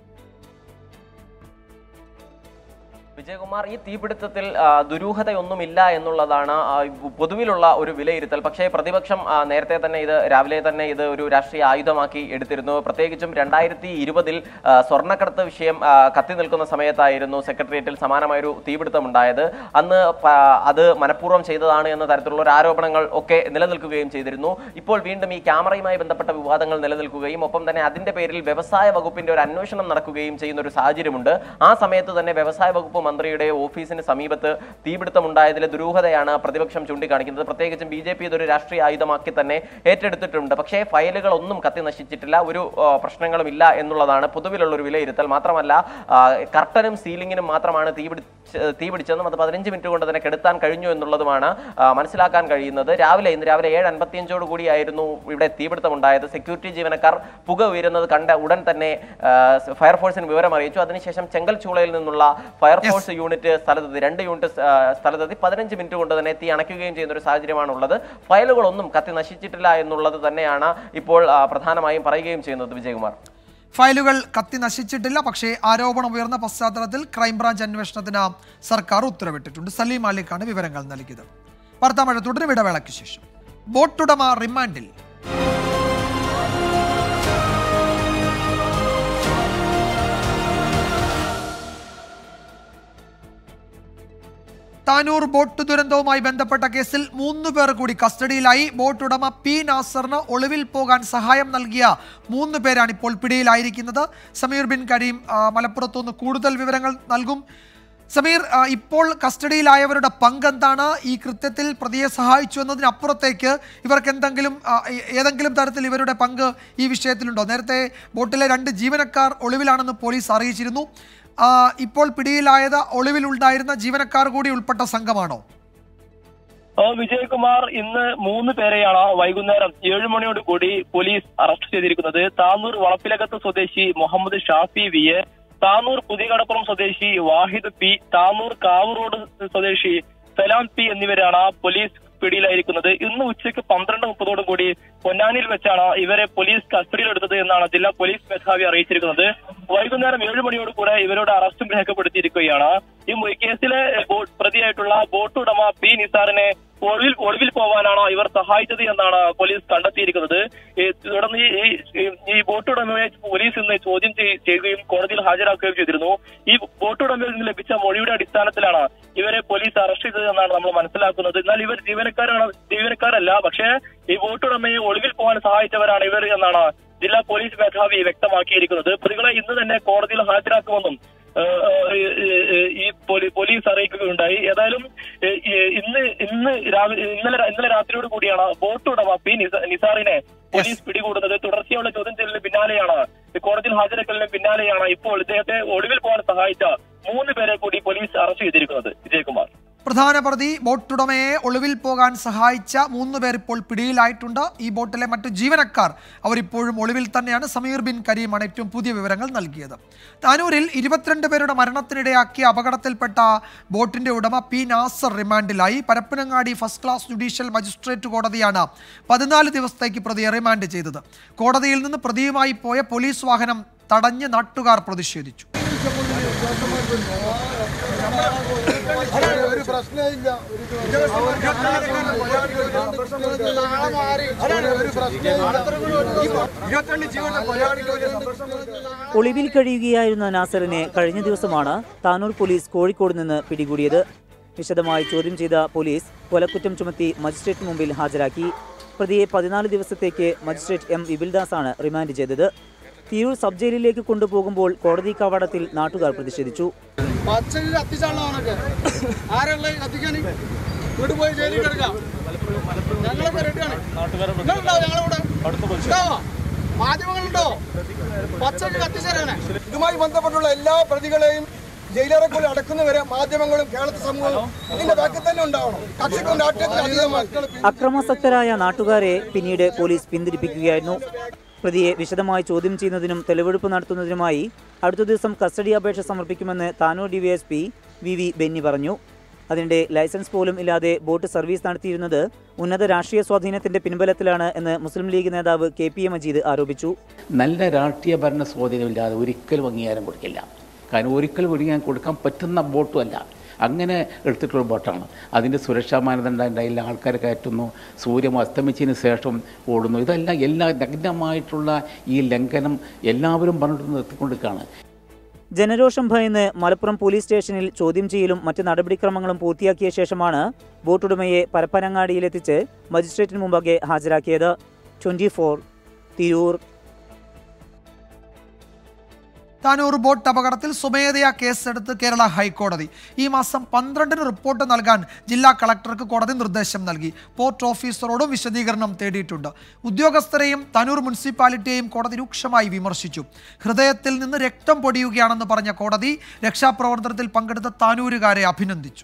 വിജയകുമാർ, ഈ തീപിടുത്തത്തിൽ ദുരൂഹതയൊന്നുമില്ല എന്നുള്ളതാണ് പൊതുവിലുള്ള ഒരു വിലയിരുത്തൽ. പക്ഷേ പ്രതിപക്ഷം നേരത്തെ തന്നെ ഇത് രാവിലെ തന്നെ ഇത് ഒരു രാഷ്ട്രീയ ആയുധമാക്കി എടുത്തിരുന്നു. പ്രത്യേകിച്ചും രണ്ടായിരത്തി ഇരുപതിൽ സ്വർണ്ണക്കടത്ത് വിഷയം കത്തി നിൽക്കുന്ന സമയത്തായിരുന്നു സെക്രട്ടേറിയറ്റിൽ സമാനമായൊരു തീപിടുത്തം ഉണ്ടായത്. അന്ന് അത് മനഃപൂർവ്വം ചെയ്തതാണ് എന്ന തരത്തിലുള്ള ഒരു ആരോപണങ്ങൾ ഒക്കെ നിലനിൽക്കുകയും ചെയ്തിരുന്നു. ഇപ്പോൾ വീണ്ടും ഈ ക്യാമറയുമായി ബന്ധപ്പെട്ട വിവാദങ്ങൾ നിലനിൽക്കുകയും ഒപ്പം തന്നെ അതിന്റെ പേരിൽ വ്യവസായ വകുപ്പിന്റെ ഒരു അന്വേഷണം നടക്കുകയും ചെയ്യുന്ന ഒരു സാഹചര്യമുണ്ട്. ആ സമയത്ത് തന്നെ വ്യവസായ വകുപ്പ് മന്ത്രിയുടെ ഓഫീസിന് സമീപത്ത് തീപിടുത്തമുണ്ടായതിലെ ദുരൂഹതയാണ് പ്രതിപക്ഷം ചൂണ്ടിക്കാണിക്കുന്നത്. പ്രത്യേകിച്ചും ബി ജെ പി ഇതൊരു രാഷ്ട്രീയ ആയുധമാക്കി തന്നെ ഏറ്റെടുത്തിട്ടുണ്ട്. പക്ഷേ ഫയലുകളൊന്നും കത്തി നശിച്ചിട്ടില്ല, ഒരു പ്രശ്നങ്ങളും ഇല്ല എന്നുള്ളതാണ് പൊതുവിലുള്ള ഒരു വിലയിരുത്തൽ. മാത്രമല്ല, കർട്ടനും സീലിംഗിനും മാത്രമാണ് തീപിടിച്ച് തീപിടിച്ചതെന്നും അത് പതിനഞ്ച് മിനിറ്റ് കൊണ്ട് തന്നെ കെടുത്താൻ കഴിഞ്ഞു എന്നുള്ളതുമാണ് മനസ്സിലാക്കാൻ കഴിയുന്നത്. രാവിലെ ഇന്ന് രാവിലെ ഏഴ് അൻപത്തിയഞ്ചോട് കൂടിയായിരുന്നു ഇവിടെ തീപിടുത്തം ഉണ്ടായത്. സെക്യൂരിറ്റി ജീവനക്കാർ പുക ഉയരുന്നത് കണ്ട ഉടൻ തന്നെ ഫയർഫോഴ്സിന് വിവരം അറിയിച്ചു. അതിനുശേഷം ചെങ്കൽച്ചൂളയിൽ നിന്നുള്ള ഫയർഫോഴ്സ് യൂണിറ്റ് സ്ഥലത്തെത്തി, രണ്ട് യൂണിറ്റ് സ്ഥലത്തെത്തി പതിനഞ്ച് മിനിറ്റ് കൊണ്ട് തന്നെ തീ അണയ്ക്കുകയും ചെയ്യുന്ന ഒരു സാഹചര്യമാണ് ഉള്ളത്. ഫയലുകളൊന്നും കത്തി നശിച്ചിട്ടില്ല എന്നുള്ളത് തന്നെയാണ് ഇപ്പോൾ പ്രധാനമായും പറയുകയും ചെയ്യുന്നത്. വിജയകുമാർ, ഫയലുകൾ കത്തി നശിച്ചിട്ടില്ല, പക്ഷേ ആരോപണം ഉയർന്ന പശ്ചാത്തലത്തിൽ ക്രൈംബ്രാഞ്ച് അന്വേഷണത്തിന് സർക്കാർ ഉത്തരവിട്ടിട്ടുണ്ട്. സലീം മാലിക്കാണ് വിവരങ്ങൾ നൽകിയത്. വാർത്താമഴ തുടരും ഇടവേളയ്ക്ക് ശേഷം. ബോട്ടുടമ റിമാൻഡിൽ. താനൂർ ബോട്ട് ദുരന്തവുമായി ബന്ധപ്പെട്ട കേസിൽ മൂന്ന് പേർ കൂടി കസ്റ്റഡിയിലായി. ബോട്ട് ഉടമ പി നാസറിന് ഒളിവിൽ പോകാൻ സഹായം നൽകിയ മൂന്ന് പേരാണ് ഇപ്പോൾ പിടിയിലായിരിക്കുന്നത്. സമീർ ബിൻ കരീം മലപ്പുറത്തുനിന്ന് കൂടുതൽ വിവരങ്ങൾ നൽകും. സമീർ, ഇപ്പോൾ കസ്റ്റഡിയിലായവരുടെ പങ്ക് എന്താണ്? ഈ കൃത്യത്തിൽ പ്രതിയെ സഹായിച്ചു എന്നതിനപ്പുറത്തേക്ക് ഇവർക്ക് എന്തെങ്കിലും ഏതെങ്കിലും തരത്തിൽ ഇവരുടെ പങ്ക് ഈ വിഷയത്തിലുണ്ടോ? നേരത്തെ ബോട്ടിലെ രണ്ട് ജീവനക്കാർ ഒളിവിലാണെന്ന് പോലീസ് അറിയിച്ചിരുന്നു. ഇപ്പോൾ പിടിയിലായത് ഒളിവിലുണ്ടായിരുന്ന ജീവനക്കാർ കൂടി ഉൾപ്പെട്ട സംഘമാണോ? വിജയകുമാർ, ഇന്ന് മൂന്ന് പേരെയാണ് വൈകുന്നേരം ഏഴു മണിയോട് കൂടി പോലീസ് അറസ്റ്റ് ചെയ്തിരിക്കുന്നത്. താനൂർ വളപ്പിലകത്ത് സ്വദേശി മുഹമ്മദ് ഷാഫി വി എ, താനൂർ പുതിയകടപ്പുറം സ്വദേശി വാഹിദ് പി, താനൂർ കാവ് റോഡ് സ്വദേശി സലാം പി എന്നിവരാണ് പോലീസ് പിടിയിലായിരിക്കുന്നത്. ഇന്ന് ഉച്ചയ്ക്ക് പന്ത്രണ്ട് മുപ്പതോടും കൂടി പൊന്നാനിയിൽ വെച്ചാണ് ഇവരെ പോലീസ് കസ്റ്റഡിയിലെടുത്തത് എന്നാണ് ജില്ലാ പോലീസ് മേധാവി അറിയിച്ചിരിക്കുന്നത്. വൈകുന്നേരം ഏഴു മണിയോട് കൂടെ ഇവരുടെ അറസ്റ്റും രേഖപ്പെടുത്തിയിരിക്കുകയാണ്. ഈ കേസിലെ പ്രതിയായിട്ടുള്ള ബോട്ട് ഉടമ പി നിസാറിനെ ഒളിവിൽ ഒളിവിൽ പോവാനാണ് ഇവർ സഹായിച്ചത് എന്നാണ് പോലീസ് കണ്ടെത്തിയിരിക്കുന്നത്. തുടർന്ന് ഈ ഈ ബോട്ട് ഉടമയെ പോലീസ് ഇന്ന് ചോദ്യം ചെയ്യുകയും കോടതിയിൽ ഹാജരാക്കുകയും ചെയ്തിരുന്നു. ഈ ബോട്ട് ഉടമയിൽ നിന്ന് ലഭിച്ച മൊഴിയുടെ അടിസ്ഥാനത്തിലാണ് ഇവരെ പോലീസ് അറസ്റ്റ് ചെയ്തത് എന്നാണ് നമ്മൾ മനസ്സിലാക്കുന്നത്. എന്നാൽ ഇവർ ജീവനക്കാരാണ് ജീവനക്കാരല്ല പക്ഷേ ഈ ബോട്ട് ഉടമയെ ഒളിവിൽ പോകാൻ സഹായിച്ചവരാണ് ഇവർ എന്നാണ് ജില്ലാ പോലീസ് മേധാവി വ്യക്തമാക്കിയിരിക്കുന്നത്. പ്രതികളെ ഇന്ന് തന്നെ കോടതിയിൽ ഹാജരാക്കുമെന്നും ഈ പോലീസ് അറിയിക്കുകയുണ്ടായി. ഏതായാലും ഇന്ന് ഇന്ന് രാവിലെ ഇന്നലെ ഇന്നലെ രാത്രിയോട് കൂടിയാണ് ബോട്ട് ഉടമ പി നിസാറിനെ പോലീസ് പിടികൂടുന്നത്. തുടർച്ചയുള്ള ചോദ്യം ചെയ്യലിന് പിന്നാലെയാണ് കോടതിയിൽ ഹാജരാക്കലിന് പിന്നാലെയാണ് ഇപ്പോൾ ഇദ്ദേഹത്തെ ഒളിവിൽ പോകാൻ സഹായിച്ച മൂന്ന് പേരെ കൂടി പോലീസ് അറസ്റ്റ് ചെയ്തിരിക്കുന്നത്. വിജയകുമാർ, പ്രധാന പ്രതി ബോട്ടുടമയെ ഒളിവിൽ പോകാൻ സഹായിച്ച മൂന്ന് പേർ ഇപ്പോൾ പിടിയിലായിട്ടുണ്ട്. ഈ ബോട്ടിലെ മറ്റു ജീവനക്കാർ അവരിപ്പോഴും ഒളിവിൽ തന്നെയാണ്. സമീർ ബിൻ കരീമാണ് ഏറ്റവും പുതിയ വിവരങ്ങൾ നൽകിയത്. താനൂരിൽ ഇരുപത്തിരണ്ട് പേരുടെ മരണത്തിനിടയാക്കിയ അപകടത്തിൽപ്പെട്ട ബോട്ടിന്റെ ഉടമ പി നാസർ റിമാൻഡിലായി. Parappanangadi first class judicial magistrate കോടതിയാണ് പതിനാല് ദിവസത്തേക്ക് പ്രതിയെ റിമാൻഡ് ചെയ്തത്. കോടതിയിൽ നിന്ന് പ്രതിയുമായി പോയ പോലീസ് വാഹനം തടഞ്ഞ് നാട്ടുകാർ പ്രതിഷേധിച്ചു. ഒരു പ്രശ്നമില്ല. ഒളിവിൽ കഴിയുകയായിരുന്ന നാസറിനെ കഴിഞ്ഞ ദിവസമാണ് താനൂർ പോലീസ് കോഴിക്കോട് നിന്ന് പിടികൂടിയത്. വിശദമായി ചോദ്യം ചെയ്ത പോലീസ് കൊലക്കുറ്റം ചുമത്തി മജിസ്ട്രേറ്റ് മുമ്പിൽ ഹാജരാക്കി. പ്രതിയെ പതിനാല് ദിവസത്തേക്ക് മജിസ്ട്രേറ്റ് എം വിപിൽദാസാണ് റിമാൻഡ് ചെയ്തത്. തിരൂർ സബ് ജയിലിലേക്ക് കൊണ്ടുപോകുമ്പോൾ കോടതി കവാടത്തിൽ നാട്ടുകാർ പ്രതിഷേധിച്ചു. ഇതുമായി ബന്ധപ്പെട്ടുള്ള എല്ലാ പ്രതികളെയും ജയിലറക്കുള്ളിൽ അടക്കുന്നവരെ മാധ്യമങ്ങളും കേരള സമൂഹവും ഇതിന്റെ ബാക്കി തന്നെ ഉണ്ടാവണം. കക്ഷിക്കും രാഷ്ട്രീയത്തിന് അക്രമാസക്തരായ നാട്ടുകാരെ പിന്നീട് പോലീസ് പിന്തിരിപ്പിക്കുകയായിരുന്നു. പ്രതിയെ വിശദമായി ചോദ്യം ചെയ്യുന്നതിനും തെളിവെടുപ്പ് നടത്തുന്നതിനുമായി അടുത്ത ദിവസം കസ്റ്റഡി അപേക്ഷ സമർപ്പിക്കുമെന്ന് Tanur DYSP V V Benny പറഞ്ഞു. അതിനിടെ ലൈസൻസ് പോലും ഇല്ലാതെ ബോട്ട് സർവീസ് നടത്തിയിരുന്നത് ഉന്നത രാഷ്ട്രീയ സ്വാധീനത്തിന്റെ പിൻബലത്തിലാണ് എന്ന് മുസ്ലിം ലീഗ് നേതാവ് കെ പി എ മജീദ് ആരോപിച്ചു. നല്ല രാഷ്ട്രീയ ഭരണ സ്വാധീനമില്ലാതെ ഒരിക്കലും അംഗീകാരം കൊടുക്കില്ല. കാരണം ഒരിക്കലും ഒഴിയാൻ കൊടുക്കാൻ പറ്റുന്ന ബോട്ടും അല്ല, അങ്ങനെ എടുത്തിട്ടുള്ള ബോട്ടാണ്. അതിൻ്റെ സുരക്ഷാ മാനദണ്ഡം ഉണ്ടായില്ല, ആൾക്കാരെ കയറ്റുന്നു, സൂര്യൻ അസ്തമിച്ചതിന് ശേഷം ഓടുന്നു. ഇതെല്ലാം എല്ലാ നഗ്നമായിട്ടുള്ള ഈ ലംഘനം എല്ലാവരും പറഞ്ഞിട്ട് നിർത്തിക്കൊണ്ടിരിക്കുകയാണ്. ജനരോഷം ഭയന്ന് മലപ്പുറം പോലീസ് സ്റ്റേഷനിൽ ചോദ്യം ചെയ്യലും മറ്റ് നടപടിക്രമങ്ങളും പൂർത്തിയാക്കിയ ശേഷമാണ് ബോട്ടുടമയെ പരപ്പനങ്ങാടിയിലെത്തിച്ച് മജിസ്ട്രേറ്റിന് മുമ്പാകെ ഹാജരാക്കിയത്. Twenty four Tirur. Tanur boat അപകടത്തിൽ സ്വമേധയാ കേസെടുത്ത് കേരള ഹൈക്കോടതി. ഈ മാസം പന്ത്രണ്ടിന് റിപ്പോർട്ട് നൽകാൻ ജില്ലാ കളക്ടർക്ക് കോടതി നിർദ്ദേശം നൽകി. പോർട്ട് ഓഫീസറോടും വിശദീകരണം തേടിയിട്ടുണ്ട്. ഉദ്യോഗസ്ഥരെയും താനൂർ മുനിസിപ്പാലിറ്റിയെയും കോടതി രൂക്ഷമായി വിമർശിച്ചു. ഹൃദയത്തിൽ നിന്ന് രക്തം പൊടിയുകയാണെന്ന് പറഞ്ഞ കോടതി രക്ഷാപ്രവർത്തനത്തിൽ പങ്കെടുത്ത താനൂരുകാരെ അഭിനന്ദിച്ചു.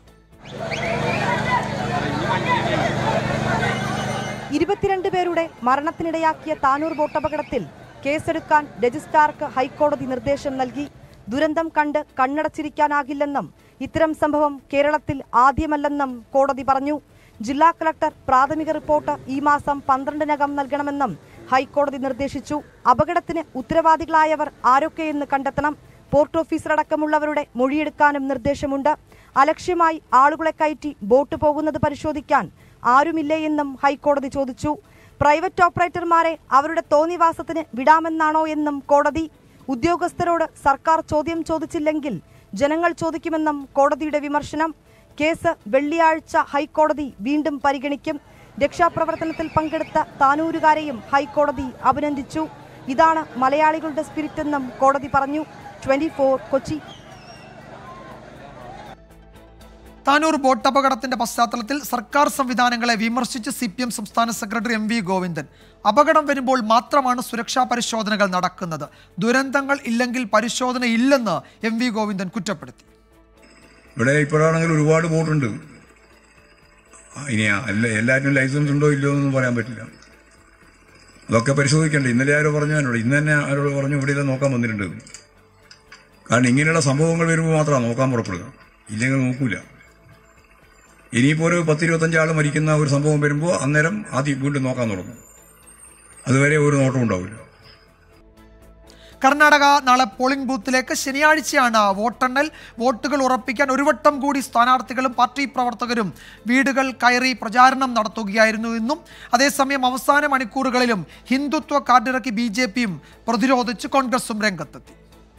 ഇരുപത്തിരണ്ട് പേരുടെ മരണത്തിനിടയാക്കിയ താനൂർ ബോട്ട് അപകടത്തിൽ കേസെടുക്കാൻ രജിസ്ട്രാർക്ക് ഹൈക്കോടതി നിർദ്ദേശം നൽകി. ദുരന്തം കണ്ട് കണ്ണടച്ചിരിക്കാനാകില്ലെന്നും ഇത്തരം സംഭവം കേരളത്തിൽ ആദ്യമല്ലെന്നും കോടതി പറഞ്ഞു. ജില്ലാ കളക്ടർ പ്രാഥമിക റിപ്പോർട്ട് ഈ മാസം പന്ത്രണ്ടിനകം നൽകണമെന്നും ഹൈക്കോടതി നിർദ്ദേശിച്ചു. അപകടത്തിന് ഉത്തരവാദികളായവർ ആരൊക്കെയെന്ന് കണ്ടെത്തണം. പോർട്ട് ഓഫീസറടക്കമുള്ളവരുടെ മൊഴിയെടുക്കാനും നിർദ്ദേശമുണ്ട്. അലക്ഷ്യമായി ആളുകളെ കയറ്റി ബോട്ട് പോകുന്നത് പരിശോധിക്കാൻ ആരുമില്ലേ എന്നും ഹൈക്കോടതി ചോദിച്ചു. പ്രൈവറ്റ് ഓപ്പറേറ്റർമാരെ അവരുടെ തോന്നിവാസത്തിന് വിടാമെന്നാണോ എന്നും കോടതി. ഉദ്യോഗസ്ഥരോട് സർക്കാർ ചോദ്യം ചോദിച്ചില്ലെങ്കിൽ ജനങ്ങൾ ചോദിക്കുമെന്നും കോടതിയുടെ വിമർശനം. കേസ് വെള്ളിയാഴ്ച ഹൈക്കോടതി വീണ്ടും പരിഗണിക്കും. രക്ഷാപ്രവർത്തനത്തിൽ പങ്കെടുത്ത താനൂരുകാരെയും ഹൈക്കോടതി അഭിനന്ദിച്ചു. ഇതാണ് മലയാളികളുടെ സ്പിരിറ്റെന്നും കോടതി പറഞ്ഞു. Twenty four Kochi. Tanur boat അപകടത്തിന്റെ പശ്ചാത്തലത്തിൽ സർക്കാർ സംവിധാനങ്ങളെ വിമർശിച്ച് സി പി എം സംസ്ഥാന സെക്രട്ടറി എം വി ഗോവിന്ദൻ. അപകടം വരുമ്പോൾ മാത്രമാണ് സുരക്ഷാ പരിശോധനകൾ നടക്കുന്നത്, ദുരന്തങ്ങൾ ഇല്ലെങ്കിൽ പരിശോധന ഇല്ലെന്ന് എം വി ഗോവിന്ദൻ കുറ്റപ്പെടുത്തി. ഇവിടെ ഇപ്പോഴാണെങ്കിൽ ഒരുപാട് ബോട്ടുണ്ട്, ഇനി അല്ല എല്ലാറ്റിനും ലൈസൻസ് ഉണ്ടോ ഇല്ലയോ എന്നൊന്നും പറയാൻ പറ്റില്ല. അതൊക്കെ പരിശോധിക്കണ്ടേ. ഇന്നലെ ആരോ പറഞ്ഞു എന്നോട്, ഇന്ന് തന്നെ ആരോട് പറഞ്ഞു ഇവിടെ ഇതെല്ലാം നോക്കാൻ വന്നിട്ടുണ്ട്. കാരണം ഇങ്ങനെയുള്ള സംഭവങ്ങൾ വരുമ്പോൾ മാത്രമാണ് നോക്കാൻ പുറപ്പെടുക, ഇല്ലെങ്കിൽ നോക്കൂല. ഇനിയിപ്പോൾ ഒരു പത്തിരുപത്തഞ്ചാൾ മരിക്കുന്ന ഒരു സംഭവം വരുമ്പോൾ അന്നേരം ആദ്യം വീണ്ടും നോക്കാൻ തുടങ്ങും. അതുവരെ ഒരു നോട്ടം ഉണ്ടാവില്ല. കർണാടക നാളെ പോളിംഗ് ബൂത്തിലേക്ക് ശനിയാഴ്ചയാണ് വോട്ടെണ്ണൽ. വോട്ടുകൾ ഉറപ്പിക്കാൻ ഒരു വട്ടം കൂടി സ്ഥാനാർത്ഥികളും പാർട്ടി പ്രവർത്തകരും വീടുകൾ കയറി പ്രചാരണം നടത്തുകയായിരുന്നു എന്നും അതേസമയം അവസാന മണിക്കൂറുകളിലും ഹിന്ദുത്വ കാർഡിറക്കി ബി ജെ പിയും പ്രതിരോധിച്ച് കോൺഗ്രസും രംഗത്തെത്തി.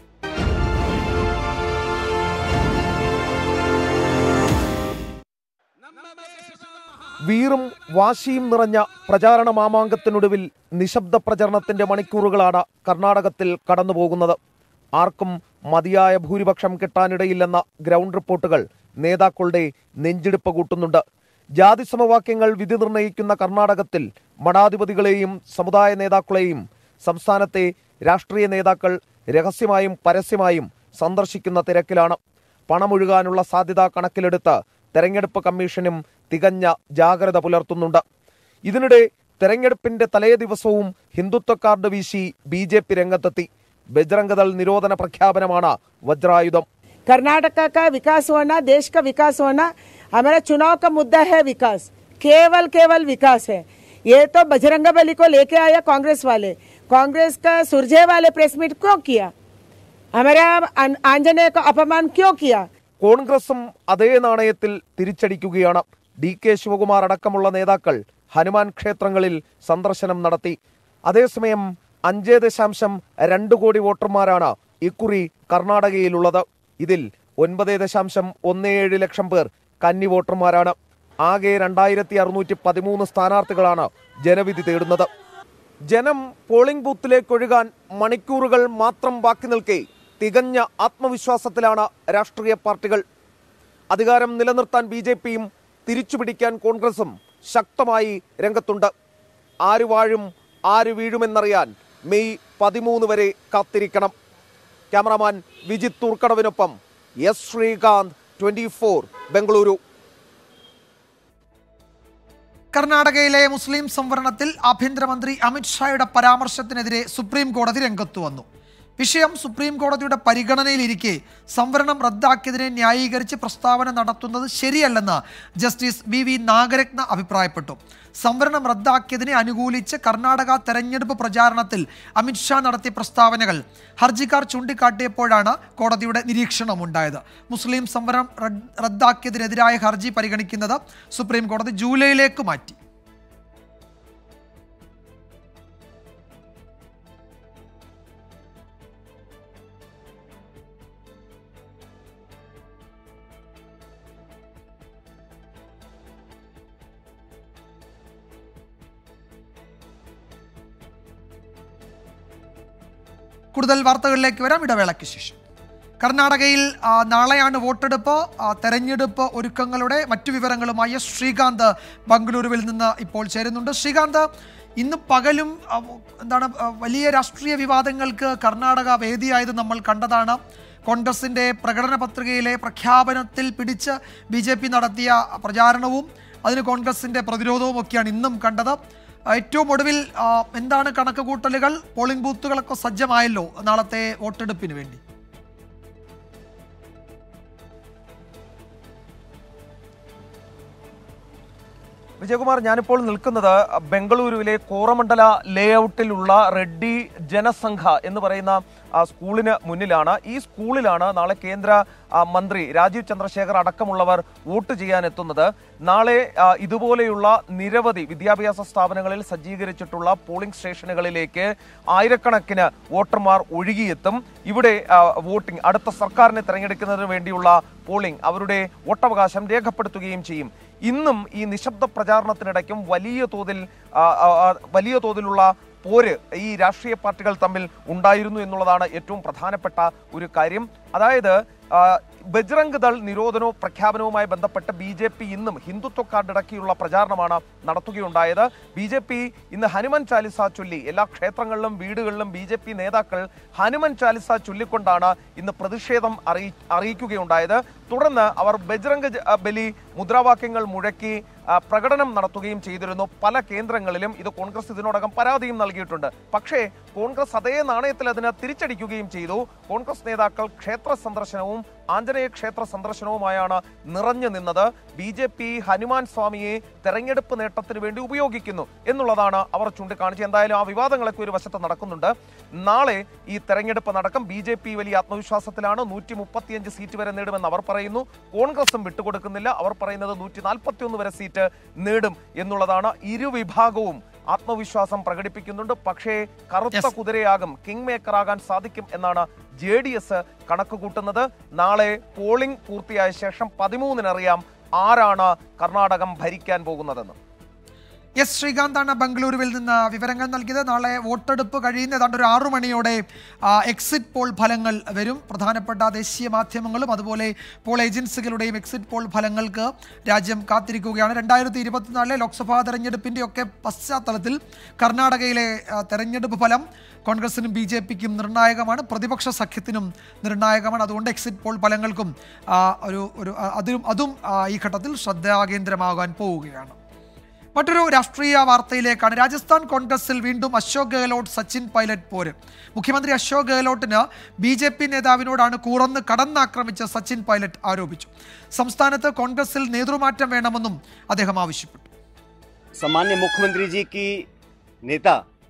വീറും വാശിയും നിറഞ്ഞ പ്രചാരണ മാമാങ്കത്തിനൊടുവിൽ നിശബ്ദ പ്രചരണത്തിന്റെ മണിക്കൂറുകളാണ് കർണാടകത്തിൽ കടന്നുപോകുന്നത്. ആർക്കും മതിയായ ഭൂരിപക്ഷം കിട്ടാനിടയില്ലെന്ന ഗ്രൗണ്ട് റിപ്പോർട്ടുകൾ നേതാക്കളുടെ നെഞ്ചിടിപ്പ് കൂട്ടുന്നുണ്ട്. ജാതി സമവാക്യങ്ങൾ വിധി നിർണയിക്കുന്ന കർണാടകത്തിൽ മഠാധിപതികളെയും സമുദായ നേതാക്കളെയും സംസ്ഥാനത്തെ രാഷ്ട്രീയ നേതാക്കൾ രഹസ്യമായും പരസ്യമായും സന്ദർശിക്കുന്ന തിരക്കിലാണ്. പണമൊഴുകാനുള്ള സാധ്യത കണക്കിലെടുത്ത് തെരഞ്ഞെടുപ്പ് കമ്മീഷനും തികഞ്ഞ ജാഗ്രത പുലർത്തുന്നുണ്ട്. ഇതിനിടെ തെരഞ്ഞെടുപ്പിന്റെ തലേ ദിവസവും ഹിന്ദുത്വ കാർഡ് വീശി ബി ജെ പി രംഗത്തെത്തി. ബജ്രംഗദൾ നിരോധന പ്രഖ്യാപനമാണ് വജ്രായുധം. कर्नाटक का विकास होना, देश का विकास होना, हमारा चुनाव का मुद्दा है विकास, केवल केवल विकास है. ये तो बजरंगबली को लेके आया कांग्रेस वाले. कांग्रेस का सुरजेवाले प्रेस मीट क्यों किया? हमारा आंजनेय को अपमान क्यों किया? കോൺഗ്രസും അതേ നാണയത്തിൽ തിരിച്ചടിക്കുകയാണ്. ഡി കെ ശിവകുമാർ അടക്കമുള്ള നേതാക്കൾ ഹനുമാൻ ക്ഷേത്രങ്ങളിൽ സന്ദർശനം നടത്തി. അതേസമയം അഞ്ച് ദശാംശം രണ്ട് കോടി വോട്ടർമാരാണ് ഇക്കുറി കർണാടകയിലുള്ളത്. ഇതിൽ ഒൻപത് ദശാംശം ഒന്ന് ഏഴ് ലക്ഷം പേർ കന്നി വോട്ടർമാരാണ്. ആകെ രണ്ടായിരത്തി അറുന്നൂറ്റി പതിമൂന്ന് സ്ഥാനാർത്ഥികളാണ് ജനവിധി തേടുന്നത്. ജനം പോളിംഗ് ബൂത്തിലേക്ക് ഒഴുകാൻ മണിക്കൂറുകൾ മാത്രം ബാക്കി നിൽക്കെ തികഞ്ഞ ആത്മവിശ്വാസത്തിലാണ് രാഷ്ട്രീയ പാർട്ടികൾ. അധികാരം നിലനിർത്താൻ ബി ജെ പിയും തിരിച്ചുപിടിക്കാൻ കോൺഗ്രസും ശക്തമായി രംഗത്തുണ്ട്. ആര് വാഴും ആര് വീഴുമെന്നറിയാൻ മെയ് പതിമൂന്ന് വരെ കാത്തിരിക്കണം. ക്യാമറാമാൻ വിജിത് തൂർക്കടവിനൊപ്പം S Sreekanth, twenty four, Bengaluru. കർണാടകയിലെ മുസ്ലിം സംവരണത്തിൽ ആഭ്യന്തരമന്ത്രി അമിത്ഷായുടെ പരാമർശത്തിനെതിരെ സുപ്രീം കോടതി രംഗത്തു വന്നു. വിഷയം സുപ്രീം കോടതിയുടെ പരിഗണനയിലിരിക്കെ സംവരണം റദ്ദാക്കിയതിനെ ന്യായീകരിച്ച് പ്രസ്താവന നടത്തുന്നത് ശരിയല്ലെന്ന് ജസ്റ്റിസ് വി വി നാഗരത്ന അഭിപ്രായപ്പെട്ടു. സംവരണം റദ്ദാക്കിയതിനെ അനുകൂലിച്ച് കർണാടക തെരഞ്ഞെടുപ്പ് പ്രചാരണത്തിൽ അമിത്ഷാ നടത്തിയ പ്രസ്താവനകൾ ഹർജിക്കാർ ചൂണ്ടിക്കാട്ടിയപ്പോഴാണ് കോടതിയുടെ നിരീക്ഷണമുണ്ടായത്. മുസ്ലിം സംവരണം റദ്ദാക്കിയതിനെതിരായ ഹർജി പരിഗണിക്കുന്നത് സുപ്രീം കോടതി ജൂലൈയിലേക്ക് മാറ്റി. കൂടുതൽ വാർത്തകളിലേക്ക് വരാം, ഇടവേളയ്ക്ക് ശേഷം. കർണാടകയിൽ നാളെയാണ് വോട്ടെടുപ്പ്. തെരഞ്ഞെടുപ്പ് ഒരുക്കങ്ങളുടെ മറ്റു വിവരങ്ങളുമായി ശ്രീകാന്ത് ബംഗളൂരുവിൽ നിന്ന് ഇപ്പോൾ ചേരുന്നുണ്ട്. ശ്രീകാന്ത്, ഇന്ന് പകലും എന്താണ് വലിയ രാഷ്ട്രീയ വിവാദങ്ങൾക്ക് കർണാടക വേദിയായത് നമ്മൾ കണ്ടതാണ്. കോൺഗ്രസിൻ്റെ പ്രകടന പത്രികയിലെ പ്രഖ്യാപനത്തിൽ പിടിച്ച് ബി ജെ പി നടത്തിയ പ്രചാരണവും അതിന് കോൺഗ്രസിൻ്റെ പ്രതിരോധവും ഒക്കെയാണ് ഇന്നും കണ്ടത്. ഏറ്റവും ഒടുവിൽ എന്താണ് കണക്ക് കൂട്ടലുകൾ? പോളിംഗ് ബൂത്തുകളൊക്കെ സജ്ജമായല്ലോ നാളത്തെ വോട്ടെടുപ്പിന് വേണ്ടി. വിജയകുമാർ, ഞാനിപ്പോൾ നിൽക്കുന്നത് ബംഗളൂരുവിലെ കോറമണ്ഡല ലേഔട്ടിലുള്ള റെഡ്ഡി ജനസംഘ എന്ന് പറയുന്ന സ്കൂളിന് മുന്നിലാണ്. ഈ സ്കൂളിലാണ് നാളെ കേന്ദ്ര മന്ത്രി രാജീവ് ചന്ദ്രശേഖർ അടക്കമുള്ളവർ വോട്ട് ചെയ്യാൻ എത്തുന്നത്. നാളെ ഇതുപോലെയുള്ള നിരവധി വിദ്യാഭ്യാസ സ്ഥാപനങ്ങളിൽ സജ്ജീകരിച്ചിട്ടുള്ള പോളിംഗ് സ്റ്റേഷനുകളിലേക്ക് ആയിരക്കണക്കിന് വോട്ടർമാർ ഒഴുകിയെത്തും. ഇവിടെ വോട്ടിംഗ്, അടുത്ത സർക്കാരിനെ തെരഞ്ഞെടുക്കുന്നതിന് വേണ്ടിയുള്ള പോളിംഗ്, അവരുടെ വോട്ടവകാശം രേഖപ്പെടുത്തുകയും ചെയ്യും. ഇന്നും ഈ നിശബ്ദ പ്രചാരണത്തിനിടയ്ക്കും വലിയ തോതിൽ വലിയ തോതിലുള്ള പോര് ഈ രാഷ്ട്രീയ പാർട്ടികൾ തമ്മിൽ ഉണ്ടായിരുന്നു എന്നുള്ളതാണ് ഏറ്റവും പ്രധാനപ്പെട്ട ഒരു കാര്യം. അതായത് ബജ്രംഗ് ദൾ നിരോധനവും പ്രഖ്യാപനവുമായി ബന്ധപ്പെട്ട് ബി ജെ പി ഇന്നും ഹിന്ദുത്വക്കാർഡടക്കിയുള്ള പ്രചാരണമാണ് നടത്തുകയുണ്ടായത്. ബി ജെ പി ഇന്ന് ഹനുമാൻ ചാലിസ ചൊല്ലി എല്ലാ ക്ഷേത്രങ്ങളിലും വീടുകളിലും ബി ജെ പി നേതാക്കൾ ഹനുമാൻ ചാലിസ ചൊല്ലിക്കൊണ്ടാണ് ഇന്ന് പ്രതിഷേധം അറിയി അറിയിക്കുകയുണ്ടായത്. തുടർന്ന് അവർ ബജ്രംഗ് ബലി മുദ്രാവാക്യങ്ങൾ മുഴക്കി പ്രകടനം നടത്തുകയും ചെയ്തിരുന്നു. പല കേന്ദ്രങ്ങളിലും ഇത് കോൺഗ്രസ് ഇതിനോടകം പരാതിയും നൽകിയിട്ടുണ്ട്. പക്ഷേ കോൺഗ്രസ് അതേ നാണയത്തിൽ അതിന് തിരിച്ചടിക്കുകയും ചെയ്തു. കോൺഗ്രസ് നേതാക്കൾ ക്ഷേത്ര സന്ദർശനവും ആഞ്ജനേയ ക്ഷേത്ര സന്ദർശനവുമായാണ് നിറഞ്ഞു നിന്നത്. ബി ജെ പി ഹനുമാൻ സ്വാമിയെ തെരഞ്ഞെടുപ്പ് നേട്ടത്തിന് വേണ്ടി ഉപയോഗിക്കുന്നു എന്നുള്ളതാണ് അവർ ചൂണ്ടിക്കാണിച്ചത്. എന്തായാലും ആ വിവാദങ്ങളൊക്കെ ഒരു വശത്ത് നടക്കുന്നുണ്ട്. നാളെ ഈ തെരഞ്ഞെടുപ്പ് നടക്കും. ബി ജെ പി വലിയ ആത്മവിശ്വാസത്തിലാണ്. നൂറ്റി മുപ്പത്തിയഞ്ച് സീറ്റ് വരെ നേടുമെന്ന് അവർ പറയുന്നു. കോൺഗ്രസും വിട്ടുകൊടുക്കുന്നില്ല. അവർ പറയുന്നത് നൂറ്റി നാൽപ്പത്തി ഒന്ന് വരെ സീറ്റ് നേടും എന്നുള്ളതാണ്. ഇരുവിഭാഗവും ആത്മവിശ്വാസം പ്രകടിപ്പിക്കുന്നുണ്ട്. പക്ഷേ കറുത്ത കുതിരയാകും, കിങ് മേക്കർ ആകാൻ സാധിക്കും എന്നാണ് ജെ ഡി എസ് കണക്ക് കൂട്ടുന്നത്. നാളെ പോളിംഗ് പൂർത്തിയായ ശേഷം പതിമൂന്നിനറിയാം ആരാണ് കർണാടകം ഭരിക്കാൻ പോകുന്നതെന്ന്. എസ് ശ്രീകാന്താണ് ബംഗളൂരുവിൽ നിന്ന് വിവരങ്ങൾ നൽകിയത്. നാളെ വോട്ടെടുപ്പ് കഴിയുന്ന ഏതാണ്ട് ഒരു ആറു മണിയോടെ എക്സിറ്റ് പോൾ ഫലങ്ങൾ വരും. പ്രധാനപ്പെട്ട ദേശീയ മാധ്യമങ്ങളും അതുപോലെ പോൾ ഏജൻസികളുടെയും എക്സിറ്റ് പോൾ ഫലങ്ങൾക്ക് രാജ്യം കാത്തിരിക്കുകയാണ്. രണ്ടായിരത്തി ഇരുപത്തിനാലിലെ ലോക്സഭാ തെരഞ്ഞെടുപ്പിൻ്റെ ഒക്കെ പശ്ചാത്തലത്തിൽ കർണാടകയിലെ തെരഞ്ഞെടുപ്പ് ഫലം കോൺഗ്രസിനും ബി ജെ പിക്കും നിർണായകമാണ്, പ്രതിപക്ഷ സഖ്യത്തിനും നിർണായകമാണ്. അതുകൊണ്ട് എക്സിറ്റ് പോൾ ഫലങ്ങൾക്കും ഒരു ഒരു അതും അതും ഈ ഘട്ടത്തിൽ ശ്രദ്ധാകേന്ദ്രമാകാൻ പോവുകയാണ്. മറ്റൊരു രാഷ്ട്രീയ വാർത്തയിലേക്കാണ്. രാജസ്ഥാൻ കോൺഗ്രസിൽ വീണ്ടും അശോക് ഗെഹ്ലോട്ട് സച്ചിൻ പൈലറ്റ് പോര്. മുഖ്യമന്ത്രി അശോക് ഗെഹ്ലോട്ടിന് ബി ജെ പി നേതാവിനോടാണ് കൂറന്ന് കടന്നാക്രമിച്ച് സച്ചിൻ പൈലറ്റ് ആരോപിച്ചു. സംസ്ഥാനത്ത് കോൺഗ്രസിൽ നേതൃമാറ്റം വേണമെന്നും അദ്ദേഹം ആവശ്യപ്പെട്ടു. सामान्य मुख्यमंत्री जी की नेता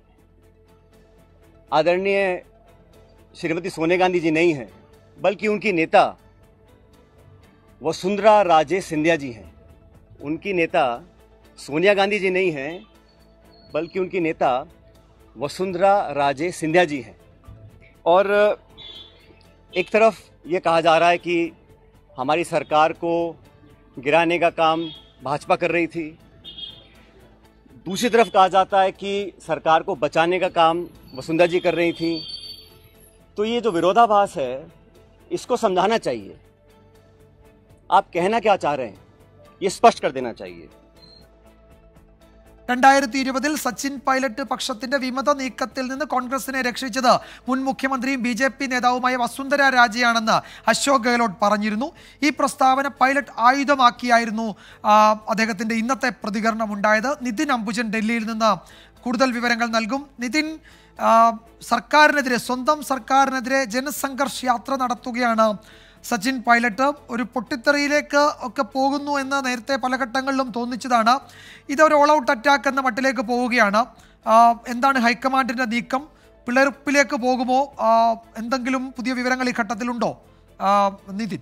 आदरणीय श्रीमती सोनिया गांधी जी नहीं है, बल्कि उनकी नेता वसुंधरा राजे सिंधिया जी हैं। उनकी नेता सोनिया गांधी जी नहीं हैं, बल्कि उनकी नेता वसुंधरा राजे सिंधिया जी हैं। और एक तरफ ये कहा जा रहा है कि हमारी सरकार को गिराने का काम भाजपा कर रही थी, दूसरी तरफ कहा जाता है कि सरकार को बचाने का काम वसुंधरा जी कर रही थी। तो ये जो विरोधाभास है इसको समझाना चाहिए। आप कहना क्या चाह रहे हैं ये स्पष्ट कर देना चाहिए। രണ്ടായിരത്തി ഇരുപതിൽ സച്ചിൻ പൈലറ്റ് പക്ഷത്തിന്റെ വിമത നീക്കത്തിൽ നിന്ന് കോൺഗ്രസിനെ രക്ഷിച്ചത് മുൻ മുഖ്യമന്ത്രിയും ബി ജെ പി നേതാവുമായ വസുന്ധര രാജയാണെന്ന് അശോക് ഗെഹ്ലോട്ട് പറഞ്ഞിരുന്നു. ഈ പ്രസ്താവന പൈലറ്റ് ആയുധമാക്കിയായിരുന്നു അദ്ദേഹത്തിന്റെ ഇന്നത്തെ പ്രതികരണം ഉണ്ടായത്. നിതിൻ അംബുജൻ ഡൽഹിയിൽ നിന്ന് കൂടുതൽ വിവരങ്ങൾ നൽകും. നിതിൻ, സർക്കാരിനെതിരെ സ്വന്തം സർക്കാരിനെതിരെ ജനസംഘർഷ് യാത്ര നടത്തുകയാണ് സച്ചിൻ പൈലറ്റ്. ഒരു പൊട്ടിത്തെറിയിലേക്ക് ഒക്കെ പോകുന്നു എന്ന് നേരത്തെ പല ഘട്ടങ്ങളിലും തോന്നിച്ചതാണ്. ഇതൊരു ഓൾ ഔട്ട് അറ്റാക്ക് എന്ന മട്ടിലേക്ക് പോവുകയാണ്. എന്താണ് ഹൈക്കമാൻഡിൻ്റെ നീക്കം? പിളർപ്പിലേക്ക് പോകുമോ? എന്തെങ്കിലും പുതിയ വിവരങ്ങൾ ഈ ഘട്ടത്തിലുണ്ടോ നിതിൻ?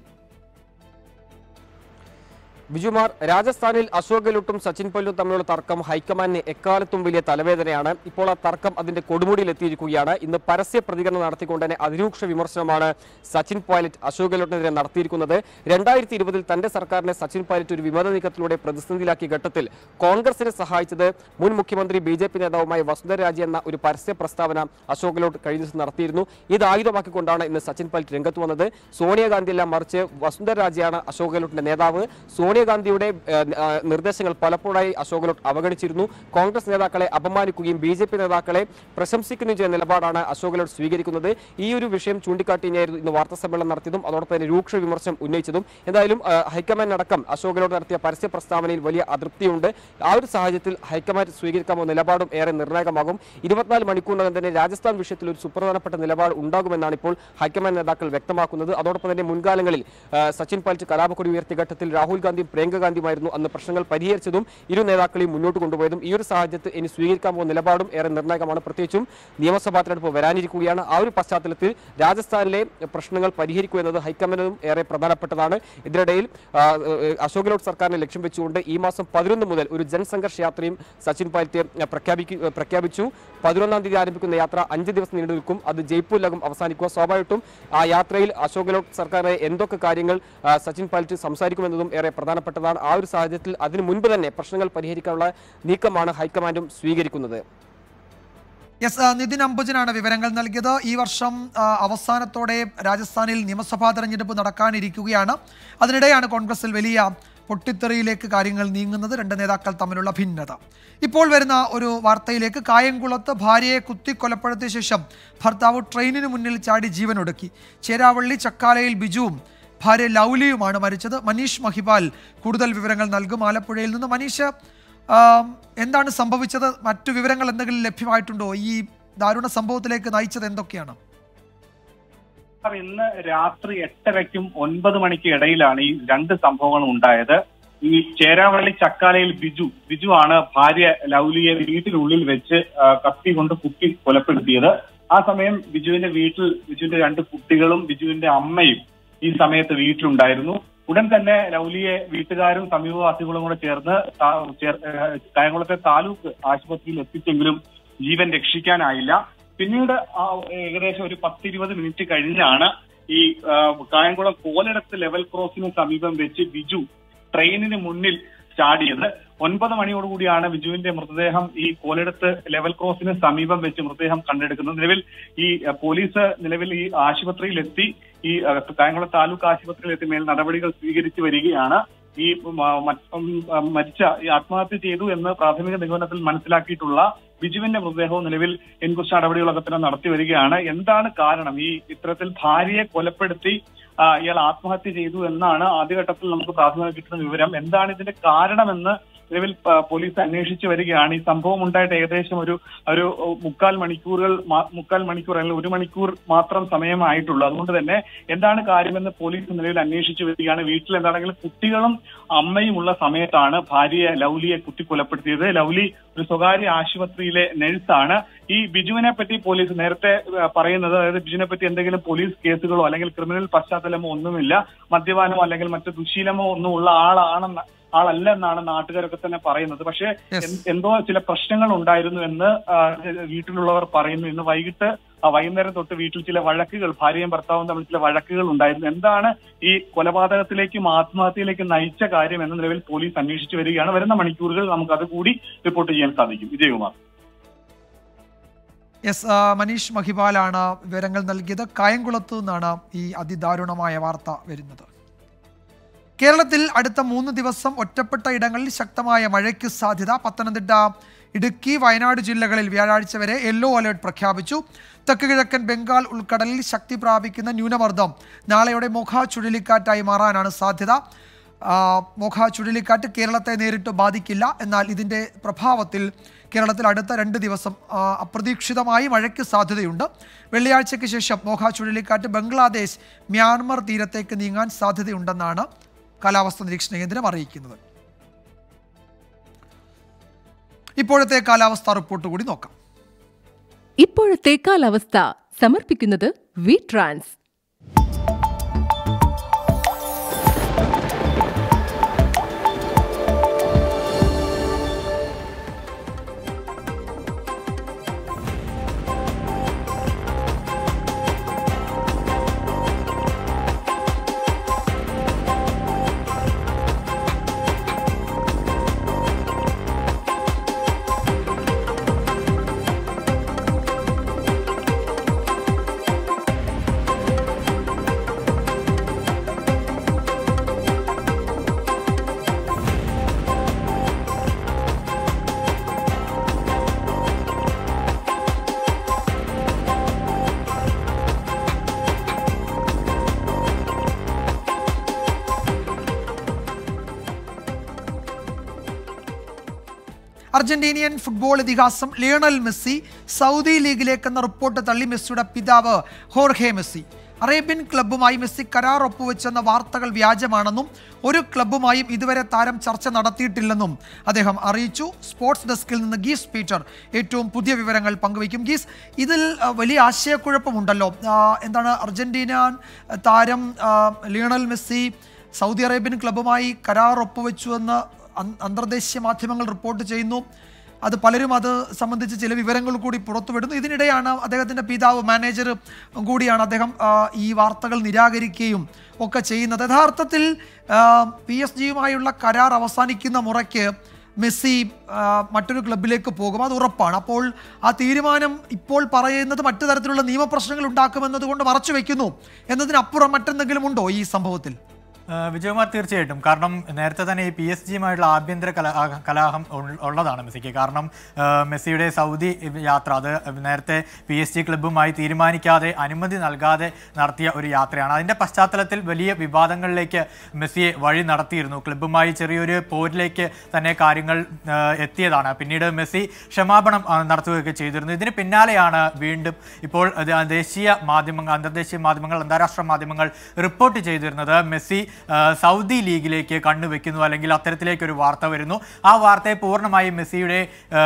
ബിജുമാർ, രാജസ്ഥാനിൽ അശോക് ഗെഹ്ലോട്ടും സച്ചിൻ പൈലറ്റും തമ്മിലുള്ള തർക്കം ഹൈക്കമാൻഡിന് എക്കാലത്തും വലിയ തലവേദനയാണ്. ഇപ്പോൾ ആ തർക്കം അതിന്റെ കൊടുമുടിയിൽ എത്തിയിരിക്കുകയാണ്. ഇന്ന് പരസ്യ പ്രതികരണം നടത്തിക്കൊണ്ട് തന്നെ അതിരൂക്ഷ വിമർശനമാണ് സച്ചിൻ പൈലറ്റ് അശോക് ഗെഹ്ലോട്ടിനെതിരെ നടത്തിയിരിക്കുന്നത്. രണ്ടായിരത്തി ഇരുപതിൽ തന്റെ സർക്കാരിനെ സച്ചിൻ പൈലറ്റ് ഒരു വിമത നീക്കത്തിലൂടെ പ്രതിസന്ധിയിലാക്കിയ ഘട്ടത്തിൽ കോൺഗ്രസിനെ സഹായിച്ചത് മുൻ മുഖ്യമന്ത്രി ബി ജെ പി നേതാവുമായ വസുന്ധര രാജെ എന്ന ഒരു പരസ്യ പ്രസ്താവന അശോക് ഗെഹ്ലോട്ട് കഴിഞ്ഞ ദിവസം നടത്തിയിരുന്നു. ഇത് ആയുധമാക്കിക്കൊണ്ടാണ് ഇന്ന് സച്ചിൻ പൈലറ്റ് രംഗത്ത് വന്നത്. സോണിയാഗാന്ധി എല്ലാം മറിച്ച് വസുന്ധര രാജയാണ് അശോക് ഗെഹ്ലോട്ടിന്റെ നേതാവ്. സോണിയാഗാന്ധിയുടെ നിർദ്ദേശങ്ങൾ പലപ്പോഴായി അശോക് ഗെഹ്ലോട്ട് അവഗണിച്ചിരുന്നു. കോൺഗ്രസ് നേതാക്കളെ അപമാനിക്കുകയും ബി ജെ പി നേതാക്കളെ പ്രശംസിക്കുകയും ചെയ്യുന്ന നിലപാടാണ് അശോക് ഗെഹ്ലോട്ട് സ്വീകരിക്കുന്നത്. ഈ ഒരു വിഷയം ചൂണ്ടിക്കാട്ടിയായിരുന്നു ഇന്ന് വാർത്താ സമ്മേളനം നടത്തിയതും അതോടൊപ്പം തന്നെ രൂക്ഷ വിമർശനം ഉന്നയിച്ചതും. എന്തായാലും ഹൈക്കമാൻഡ് അടക്കം അശോക് ഗെഹ്ലോട്ട് നടത്തിയ പരസ്യ പ്രസ്താവനയിൽ വലിയ അതൃപ്തിയുണ്ട്. ആ ഒരു സാഹചര്യത്തിൽ ഹൈക്കമാൻഡ് സ്വീകരിക്കാമോ നിലപാടും ഏറെ നിർണായകമാകും. ഇരുപത്തിനാല് മണിക്കൂറിനകം തന്നെ രാജസ്ഥാൻ വിഷയത്തിൽ ഒരു സുപ്രധാനപ്പെട്ട നിലപാട് ഉണ്ടാകുമെന്നാണ് ഇപ്പോൾ ഹൈക്കമാൻഡ് നേതാക്കൾ വ്യക്തമാക്കുന്നത്. അതോടൊപ്പം തന്നെ മുൻകാലങ്ങളിൽ സച്ചിൻ പൈലറ്റ് കലാപക്കൊടി ഉയർത്തിയ ഘട്ടത്തിൽ രാഹുൽ ഗാന്ധിയും പ്രിയങ്ക ഗാന്ധിയുമായിരുന്നു അന്ന് പ്രശ്നങ്ങൾ പരിഹരിച്ചതും ഇരു നേതാക്കളെയും മുന്നോട്ട് കൊണ്ടുപോയതും. ഈ ഒരു സാഹചര്യത്തിൽ ഇനി സ്വീകരിക്കാൻ പോകുന്ന നിലപാടും ഏറെ നിർണായകമാണ്. പ്രത്യേകിച്ചും നിയമസഭാ തെരഞ്ഞെടുപ്പ് വരാനിരിക്കുകയാണ്. ആ ഒരു പശ്ചാത്തലത്തിൽ രാജസ്ഥാനിലെ പ്രശ്നങ്ങൾ പരിഹരിക്കുക എന്നത് ഹൈക്കമാൻഡിനും ഏറെ പ്രധാനപ്പെട്ടതാണ്. ഇതിനിടയിൽ അശോക് ഗെഹ്ലോട്ട് സർക്കാരിനെ ലക്ഷ്യം വെച്ചുകൊണ്ട് ഈ മാസം പതിനൊന്ന് മുതൽ ഒരു ജനസംഘർഷ യാത്രയും സച്ചിൻ പൈലറ്റ് പ്രഖ്യാപിക്കു പ്രഖ്യാപിച്ചു പതിനൊന്നാം തീയതി ആരംഭിക്കുന്ന യാത്ര അഞ്ച് ദിവസം നീണ്ടു നിൽക്കും. അത് ജയ്പൂരിലാകും അവസാനിക്കുക. സ്വാഭാവികമായിട്ടും ആ യാത്രയിൽ അശോക് ഗെഹ്ലോട്ട് സർക്കാരിനെ എന്തൊക്കെ കാര്യങ്ങൾ സച്ചിൻ പൈലറ്റ് സംസാരിക്കുമെന്നതും ഏറെ പ്രധാനപ്പെട്ടതാണ്. ആ ഒരു സാഹചര്യത്തിൽ അതിനു മുൻപ് തന്നെ പ്രശ്നങ്ങൾ പരിഹരിക്കാനുള്ള നീക്കമാണ് ഹൈക്കമാൻഡും സ്വീകരിക്കുന്നത്. യെസ്, നിതിൻ അംബുജനാണ് വിവരങ്ങൾ നൽകിയത്. ഈ വർഷം അവസാനത്തോടെ രാജസ്ഥാനിൽ നിയമസഭാ തെരഞ്ഞെടുപ്പ് നടക്കാനിരിക്കുകയാണ്. അതിനിടെയാണ് കോൺഗ്രസിൽ വലിയ പൊട്ടിത്തെറിയിലേക്ക് കാര്യങ്ങൾ നീങ്ങുന്നത്. രണ്ട് നേതാക്കൾ തമ്മിലുള്ള ഭിന്നത. ഇപ്പോൾ വരുന്ന ഒരു വാർത്തയിലേക്ക്. കായംകുളത്ത് ഭാര്യയെ കുത്തിക്കൊലപ്പെടുത്തിയ ശേഷം ഭർത്താവ് ട്രെയിനിന് മുന്നിൽ ചാടി ജീവനൊടുക്കി. ചേരാവള്ളി ചക്കാലയിൽ ബിജുവും ഭാര്യ ലൗലിയുമാണ് മരിച്ചത്. മനീഷ് മഹിപാൽ കൂടുതൽ വിവരങ്ങൾ നൽകും ആലപ്പുഴയിൽ നിന്ന്. മനീഷ്, എന്താണ് സംഭവിച്ചത്? മറ്റു വിവരങ്ങൾ എന്തെങ്കിലും ലഭ്യമായിട്ടുണ്ടോ? ഈ ദാരുണ സംഭവത്തിലേക്ക് നയിച്ചത് എന്തൊക്കെയാണ്? ഇന്ന് രാത്രി എട്ടരയ്ക്കും ഒൻപത് മണിക്ക് ഇടയിലാണ് ഈ രണ്ട് സംഭവങ്ങളും ഉണ്ടായത്. ഈ ചേരാവള്ളി ചക്കാലയിൽ ബിജു ബിജു ആണ് ഭാര്യ ലൗലിയെ വീട്ടിനുള്ളിൽ വെച്ച് കത്തി കൊണ്ട് കുത്തി കൊലപ്പെടുത്തിയത്. ആ സമയം ബിജുവിന്റെ വീട്ടിൽ ബിജുവിന്റെ രണ്ട് കുട്ടികളും ബിജുവിന്റെ അമ്മയും ഈ സമയത്ത് വീട്ടിലുണ്ടായിരുന്നു. ഉടൻ തന്നെ ലൗലിയെ വീട്ടുകാരും സമീപവാസികളും കൂടെ ചേർന്ന് കായംകുളത്തെ താലൂക്ക് ആശുപത്രിയിൽ എത്തിച്ചെങ്കിലും ജീവൻ രക്ഷിക്കാനായില്ല. പിന്നീട് ഏകദേശം ഒരു പത്തിരുപത് മിനിറ്റ് കഴിഞ്ഞാണ് ഈ കായംകുളം കോലടത്ത് ലെവൽ ക്രോസിന് സമീപം വെച്ച് ബിജു ട്രെയിനിന് മുന്നിൽ ചാടിയത്. ഒൻപത് മണിയോടുകൂടിയാണ് ബിജുവിന്റെ മൃതദേഹം ഈ കോലടത്ത് ലെവൽ ക്രോസിന് സമീപം വെച്ച് മൃതദേഹം കണ്ടെടുക്കുന്നത്. നിലവിൽ ഈ പോലീസ് നിലവിൽ ഈ ആശുപത്രിയിലെത്തി ഈ കായംകുളം താലൂക്ക് ആശുപത്രിയിലെത്തി മേൽ നടപടികൾ സ്വീകരിച്ചു വരികയാണ്. ഈ മരിച്ച ഈ ആത്മഹത്യ ചെയ്തു എന്ന് പ്രാഥമിക നിഗമനത്തിൽ മനസ്സിലാക്കിയിട്ടുള്ള ബിജുവിന്റെ മൃതദേഹവും നിലവിൽ എൻക്വസ്റ്റ് നടപടികളൊക്കെ തന്നെ നടത്തി വരികയാണ്. എന്താണ് കാരണം? ഈ ഇത്തരത്തിൽ ഭാര്യയെ കൊലപ്പെടുത്തി ഇയാൾ ആത്മഹത്യ ചെയ്തു എന്നാണ് ആദ്യഘട്ടത്തിൽ നമുക്ക് പ്രാഥമികമായി കിട്ടുന്ന വിവരം. എന്താണ് ഇതിന്റെ കാരണമെന്ന് നിലവിൽ പോലീസ് അന്വേഷിച്ചു വരികയാണ്. ഈ സംഭവം ഉണ്ടായിട്ട് ഏകദേശം ഒരു ഒരു മുക്കാൽ മണിക്കൂറുകൾ മുക്കാൽ മണിക്കൂർ അല്ലെങ്കിൽ ഒരു മണിക്കൂർ മാത്രം സമയമായിട്ടുള്ളൂ. അതുകൊണ്ട് തന്നെ എന്താണ് കാര്യമെന്ന് പോലീസ് നിലവിൽ അന്വേഷിച്ചു വരികയാണ്. വീട്ടിൽ എന്താണെങ്കിലും കുട്ടികളും അമ്മയും ഉള്ള സമയത്താണ് ഭാര്യയെ ലൗലിയെ കുത്തിക്കൊലപ്പെടുത്തിയത്. ലൗലി ഒരു സ്വകാര്യ ആശുപത്രിയിലെ നഴ്സാണ്. ഈ ബിജുവിനെ പറ്റി പോലീസ് നേരത്തെ പറയുന്നത്, അതായത് ബിജുവിനെ പറ്റി എന്തെങ്കിലും പോലീസ് കേസുകളോ അല്ലെങ്കിൽ ക്രിമിനൽ പശ്ചാത്തലമോ ഒന്നുമില്ല, മദ്യപാനമോ അല്ലെങ്കിൽ മറ്റു ദുശീലമോ ഒന്നും ഉള്ള ആളാണെന്ന് ആളല്ല എന്നാണ് നാട്ടുകാരൊക്കെ തന്നെ പറയുന്നത്. പക്ഷേ എന്തോ ചില പ്രശ്നങ്ങൾ ഉണ്ടായിരുന്നു എന്ന് വീട്ടിലുള്ളവർ പറയുന്നു. ഇന്ന് വൈകിട്ട് വൈകുന്നേരം തൊട്ട് വീട്ടിൽ ചില വഴക്കുകൾ, ഭാര്യയും ഭർത്താവും തമ്മിൽ ചില വഴക്കുകൾ ഉണ്ടായിരുന്നു. എന്താണ് ഈ കൊലപാതകത്തിലേക്കും ആത്മഹത്യയിലേക്കും നയിച്ച കാര്യം എന്ന് നിലവിൽ പോലീസ് അന്വേഷിച്ചു വരികയാണ്. വരുന്ന മണിക്കൂറുകൾ നമുക്ക് അത് കൂടി റിപ്പോർട്ട് ചെയ്യാൻ സാധിക്കും. വിജയകുമാർ. യെസ്, മനീഷ് മഹിപാലാണ് വിവരങ്ങൾ നൽകിയത്. കായംകുളത്തു നിന്നാണ് ഈ അതിദാരുണമായ വാർത്ത വരുന്നത്. കേരളത്തിൽ അടുത്ത മൂന്ന് ദിവസം ഒറ്റപ്പെട്ട ഇടങ്ങളിൽ ശക്തമായ മഴയ്ക്ക് സാധ്യത. പത്തനംതിട്ട, ഇടുക്കി, വയനാട് ജില്ലകളിൽ വ്യാഴാഴ്ച വരെ യെല്ലോ അലേർട്ട് പ്രഖ്യാപിച്ചു. തെക്ക് കിഴക്കൻ ബംഗാൾ ഉൾക്കടലിൽ ശക്തി പ്രാപിക്കുന്ന ന്യൂനമർദ്ദം നാളെയോടെ മോഖ ചുഴലിക്കാറ്റായി മാറാനാണ് സാധ്യത. മോഖ ചുഴലിക്കാറ്റ് കേരളത്തെ നേരിട്ട് ബാധിക്കില്ല. എന്നാൽ ഇതിൻ്റെ പ്രഭാവത്തിൽ കേരളത്തിൽ അടുത്ത രണ്ട് ദിവസം അപ്രതീക്ഷിതമായി മഴയ്ക്ക് സാധ്യതയുണ്ട്. വെള്ളിയാഴ്ചയ്ക്ക് ശേഷം മോഖ ചുഴലിക്കാറ്റ് ബംഗ്ലാദേശ്, മ്യാൻമർ തീരത്തേക്ക് നീങ്ങാൻ സാധ്യതയുണ്ടെന്നാണ് കാലാവസ്ഥാ നിരീക്ഷണ കേന്ദ്രം അറിയിക്കുന്നത്. ഇപ്പോഴത്തെ കാലാവസ്ഥാ റിപ്പോർട്ട് കൂടി നോക്കാം. ഇപ്പോഴത്തെ കാലാവസ്ഥ സമർപ്പിക്കുന്നത് വിട്രാൻസ്. അർജന്റീനിയൻ ഫുട്ബോൾ ഇതിഹാസം ലിയണൽ മെസ്സി സൗദി ലീഗിലേക്കെന്ന റിപ്പോർട്ട് തള്ളി മെസ്സിയുടെ പിതാവ് ഹോർഹെ മെസ്സി. അറേബ്യൻ ക്ലബ്ബുമായി മെസ്സി കരാർ ഒപ്പുവെച്ചെന്ന വാർത്തകൾ വ്യാജമാണെന്നും ഒരു ക്ലബ്ബുമായും ഇതുവരെ താരം ചർച്ച നടത്തിയിട്ടില്ലെന്നും അദ്ദേഹം അറിയിച്ചു. സ്പോർട്സ് ഡെസ്കിൽ നിന്ന് ഗീസ് പീറ്റർ ഏറ്റവും പുതിയ വിവരങ്ങൾ പങ്കുവയ്ക്കും. ഗീസ്, ഇതിൽ വലിയ ആശയക്കുഴപ്പമുണ്ടല്ലോ. എന്താണ് അർജന്റീന താരം ലിയണൽ മെസ്സി സൗദി അറേബ്യൻ ക്ലബ്ബുമായി കരാർ ഒപ്പുവെച്ചുവെന്ന് അന്തർദേശീയ മാധ്യമങ്ങൾ റിപ്പോർട്ട് ചെയ്യുന്നു. അത് പലരും അത് സംബന്ധിച്ച് ചില വിവരങ്ങൾ കൂടി പുറത്തുവിടുന്നു. ഇതിനിടെയാണ് അദ്ദേഹത്തിൻ്റെ പിതാവ് മാനേജർ കൂടിയാണ് അദ്ദേഹം ഈ വാർത്തകൾ നിരാകരിക്കുകയും ഒക്കെ ചെയ്യുന്നത്. യഥാർത്ഥത്തിൽ പി എസ് ജിയുമായുള്ള കരാർ അവസാനിക്കുന്ന മുറയ്ക്ക് മെസ്സി മറ്റൊരു ക്ലബിലേക്ക് പോകും, അത് ഉറപ്പാണ്. അപ്പോൾ ആ തീരുമാനം ഇപ്പോൾ പറയുന്നത് മറ്റു തരത്തിലുള്ള നിയമപ്രശ്നങ്ങൾ ഉണ്ടാക്കുമെന്നതുകൊണ്ട് മറച്ചു വയ്ക്കുന്നു എന്നതിനപ്പുറം മറ്റെന്തെങ്കിലും ഉണ്ടോ ഈ സംഭവത്തിൽ? വിജയകുമാർ, തീർച്ചയായിട്ടും. കാരണം നേരത്തെ തന്നെ ഈ പി എസ് ജിയുമായിട്ടുള്ള ആഭ്യന്തര കല കലാഹം ഉള്ളതാണ് മെസ്സിക്ക്. കാരണം മെസ്സിയുടെ സൗദി യാത്ര അത് നേരത്തെ പി എസ് ജി ക്ലബ്ബുമായി തീരുമാനിക്കാതെ അനുമതി നൽകാതെ നടത്തിയ ഒരു യാത്രയാണ്. അതിൻ്റെ പശ്ചാത്തലത്തിൽ വലിയ വിവാദങ്ങളിലേക്ക് മെസ്സിയെ വഴി നടത്തിയിരുന്നു. ക്ലബ്ബുമായി ചെറിയൊരു പോരിലേക്ക് തന്നെ കാര്യങ്ങൾ എത്തിയതാണ്. പിന്നീട് മെസ്സി ക്ഷമാപണം നടത്തുകയൊക്കെ ചെയ്തിരുന്നു. ഇതിന് പിന്നാലെയാണ് വീണ്ടും ഇപ്പോൾ ദേശീയ മാധ്യമങ്ങൾ, അന്തർദേശീയ മാധ്യമങ്ങൾ, അന്താരാഷ്ട്ര മാധ്യമങ്ങൾ റിപ്പോർട്ട് ചെയ്തിരുന്നത് മെസ്സി സൗദി ലീഗിലേക്ക് കണ്ണുവെക്കുന്നു, അല്ലെങ്കിൽ അത്തരത്തിലേക്കൊരു വാർത്ത വരുന്നു. ആ വാർത്തയെ പൂർണ്ണമായും മെസ്സിയുടെ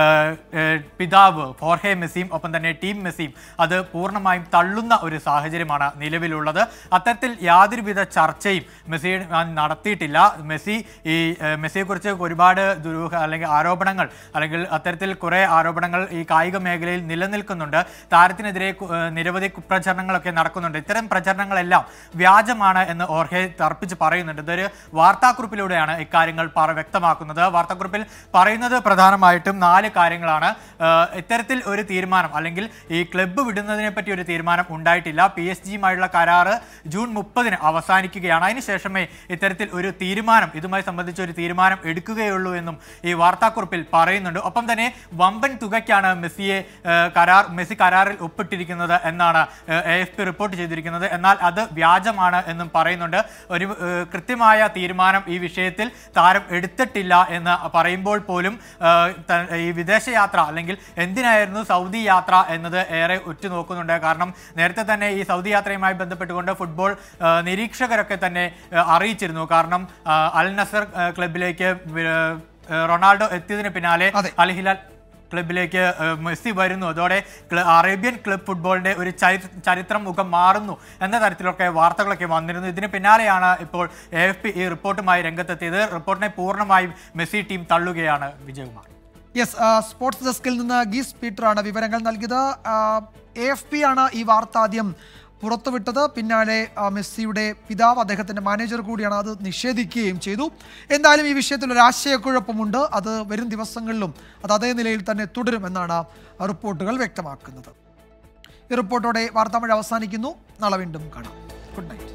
പിതാവ് ഫോർഹെ മെസ്സിയും ഒപ്പം തന്നെ ടീം മെസ്സിയും അത് പൂർണ്ണമായും തള്ളുന്ന ഒരു സാഹചര്യമാണ് നിലവിലുള്ളത്. അത്തരത്തിൽ യാതൊരുവിധ ചർച്ചയും മെസ്സി നടത്തിയിട്ടില്ല. മെസ്സി ഈ മെസ്സിയെക്കുറിച്ച് ഒരുപാട് ദുരൂഹ അല്ലെങ്കിൽ ആരോപണങ്ങൾ, അല്ലെങ്കിൽ അത്തരത്തിൽ കുറേ ആരോപണങ്ങൾ ഈ കായിക മേഖലയിൽ നിലനിൽക്കുന്നുണ്ട്. താരത്തിനെതിരെ നിരവധി കുപ്രചരണങ്ങളൊക്കെ നടക്കുന്നുണ്ട്. ഇത്തരം പ്രചരണങ്ങളെല്ലാം വ്യാജമാണ് എന്ന് ഓർഹെ തർപ്പിച്ച് പറയുന്നുണ്ട്. ഇതൊരു വാർത്താക്കുറിപ്പിലൂടെയാണ് ഇക്കാര്യങ്ങൾ പറ വ്യക്തമാക്കുന്നത്. വാർത്താക്കുറിപ്പിൽ പറയുന്നത് പ്രധാനമായിട്ടും നാല് കാര്യങ്ങളാണ്. ഇത്തരത്തിൽ ഒരു തീരുമാനം, അല്ലെങ്കിൽ ഈ ക്ലബ്ബ് വിടുന്നതിനെ പറ്റി ഒരു തീരുമാനം ഉണ്ടായിട്ടില്ല. പി എസ് ജിയുമായുള്ള കരാറ് ജൂൺ മുപ്പതിന് അവസാനിക്കുകയാണ്. അതിനുശേഷമേ ഇത്തരത്തിൽ ഒരു തീരുമാനം, ഇതുമായി സംബന്ധിച്ച് ഒരു തീരുമാനം എടുക്കുകയുള്ളൂ എന്നും ഈ വാർത്താക്കുറിപ്പിൽ പറയുന്നുണ്ട്. ഒപ്പം തന്നെ വമ്പൻ തുകയ്ക്കാണ് മെസ്സിയെ കരാർ മെസ്സി കരാറിൽ ഒപ്പിട്ടിരിക്കുന്നത് എന്നാണ് എ എഫ് പി റിപ്പോർട്ട് ചെയ്തിരിക്കുന്നത്. എന്നാൽ അത് വ്യാജമാണ് എന്നും പറയുന്നുണ്ട്. ഒരു കൃത്യമായ തീരുമാനം ഈ വിഷയത്തിൽ താരം എടുത്തിട്ടില്ല എന്ന് പറയുമ്പോൾ പോലും ഈ വിദേശയാത്ര, അല്ലെങ്കിൽ എന്തിനായിരുന്നു സൗദി യാത്ര എന്നത് ഏറെ ഉറ്റുനോക്കുന്നുണ്ട്. കാരണം നേരത്തെ തന്നെ ഈ സൗദി യാത്രയുമായി ബന്ധപ്പെട്ടുകൊണ്ട് ഫുട്ബോൾ നിരീക്ഷകരൊക്കെ തന്നെ അറിയിച്ചിരുന്നു. കാരണം അൽ നസർ ക്ലബിലേക്ക് റൊണാൾഡോ എത്തിയതിന് പിന്നാലെ അൽ ഹിലാൽ ക്ലബിലേക്ക് മെസ്സി വരുന്നു. അതോടെ അറേബ്യൻ ക്ലബ് ഫുട്ബോളിന്റെ ഒരു ചരിത്രം മുഖം മാറുന്നു എന്ന തരത്തിലൊക്കെ വാർത്തകളൊക്കെ വന്നിരുന്നു. ഇതിന് പിന്നാലെയാണ് ഇപ്പോൾ എ എഫ് പി ഈ റിപ്പോർട്ടുമായി രംഗത്തെത്തിയത്. റിപ്പോർട്ടിനെ പൂർണ്ണമായും മെസ്സി ടീം തള്ളുകയാണ്. വിജയകുമാർ. യെസ്, സ്പോർട്സ് ഡെസ്കിൽ നിന്ന് ഗീസ് പീറ്ററാണ് വിവരങ്ങൾ നൽകിയത്. എ എഫ് പി ആണ് ഈ വാർത്ത ആദ്യം പുറത്തുവിട്ടത്. പിന്നാലെ മെസ്സിയുടെ പിതാവ്, അദ്ദേഹത്തിൻ്റെ മാനേജർ കൂടിയാണ്, അത് നിഷേധിക്കുകയും ചെയ്തു. എന്തായാലും ഈ വിഷയത്തിൽ ഒരു ആശയക്കുഴപ്പമുണ്ട്. അത് വരും ദിവസങ്ങളിലും അത് അതേ നിലയിൽ തന്നെ തുടരുമെന്നാണ് റിപ്പോർട്ടുകൾ വ്യക്തമാക്കുന്നത്. ഈ റിപ്പോർട്ടോടെ വാർത്താമഴ അവസാനിക്കുന്നു. നാളെ വീണ്ടും കാണാം. Good night.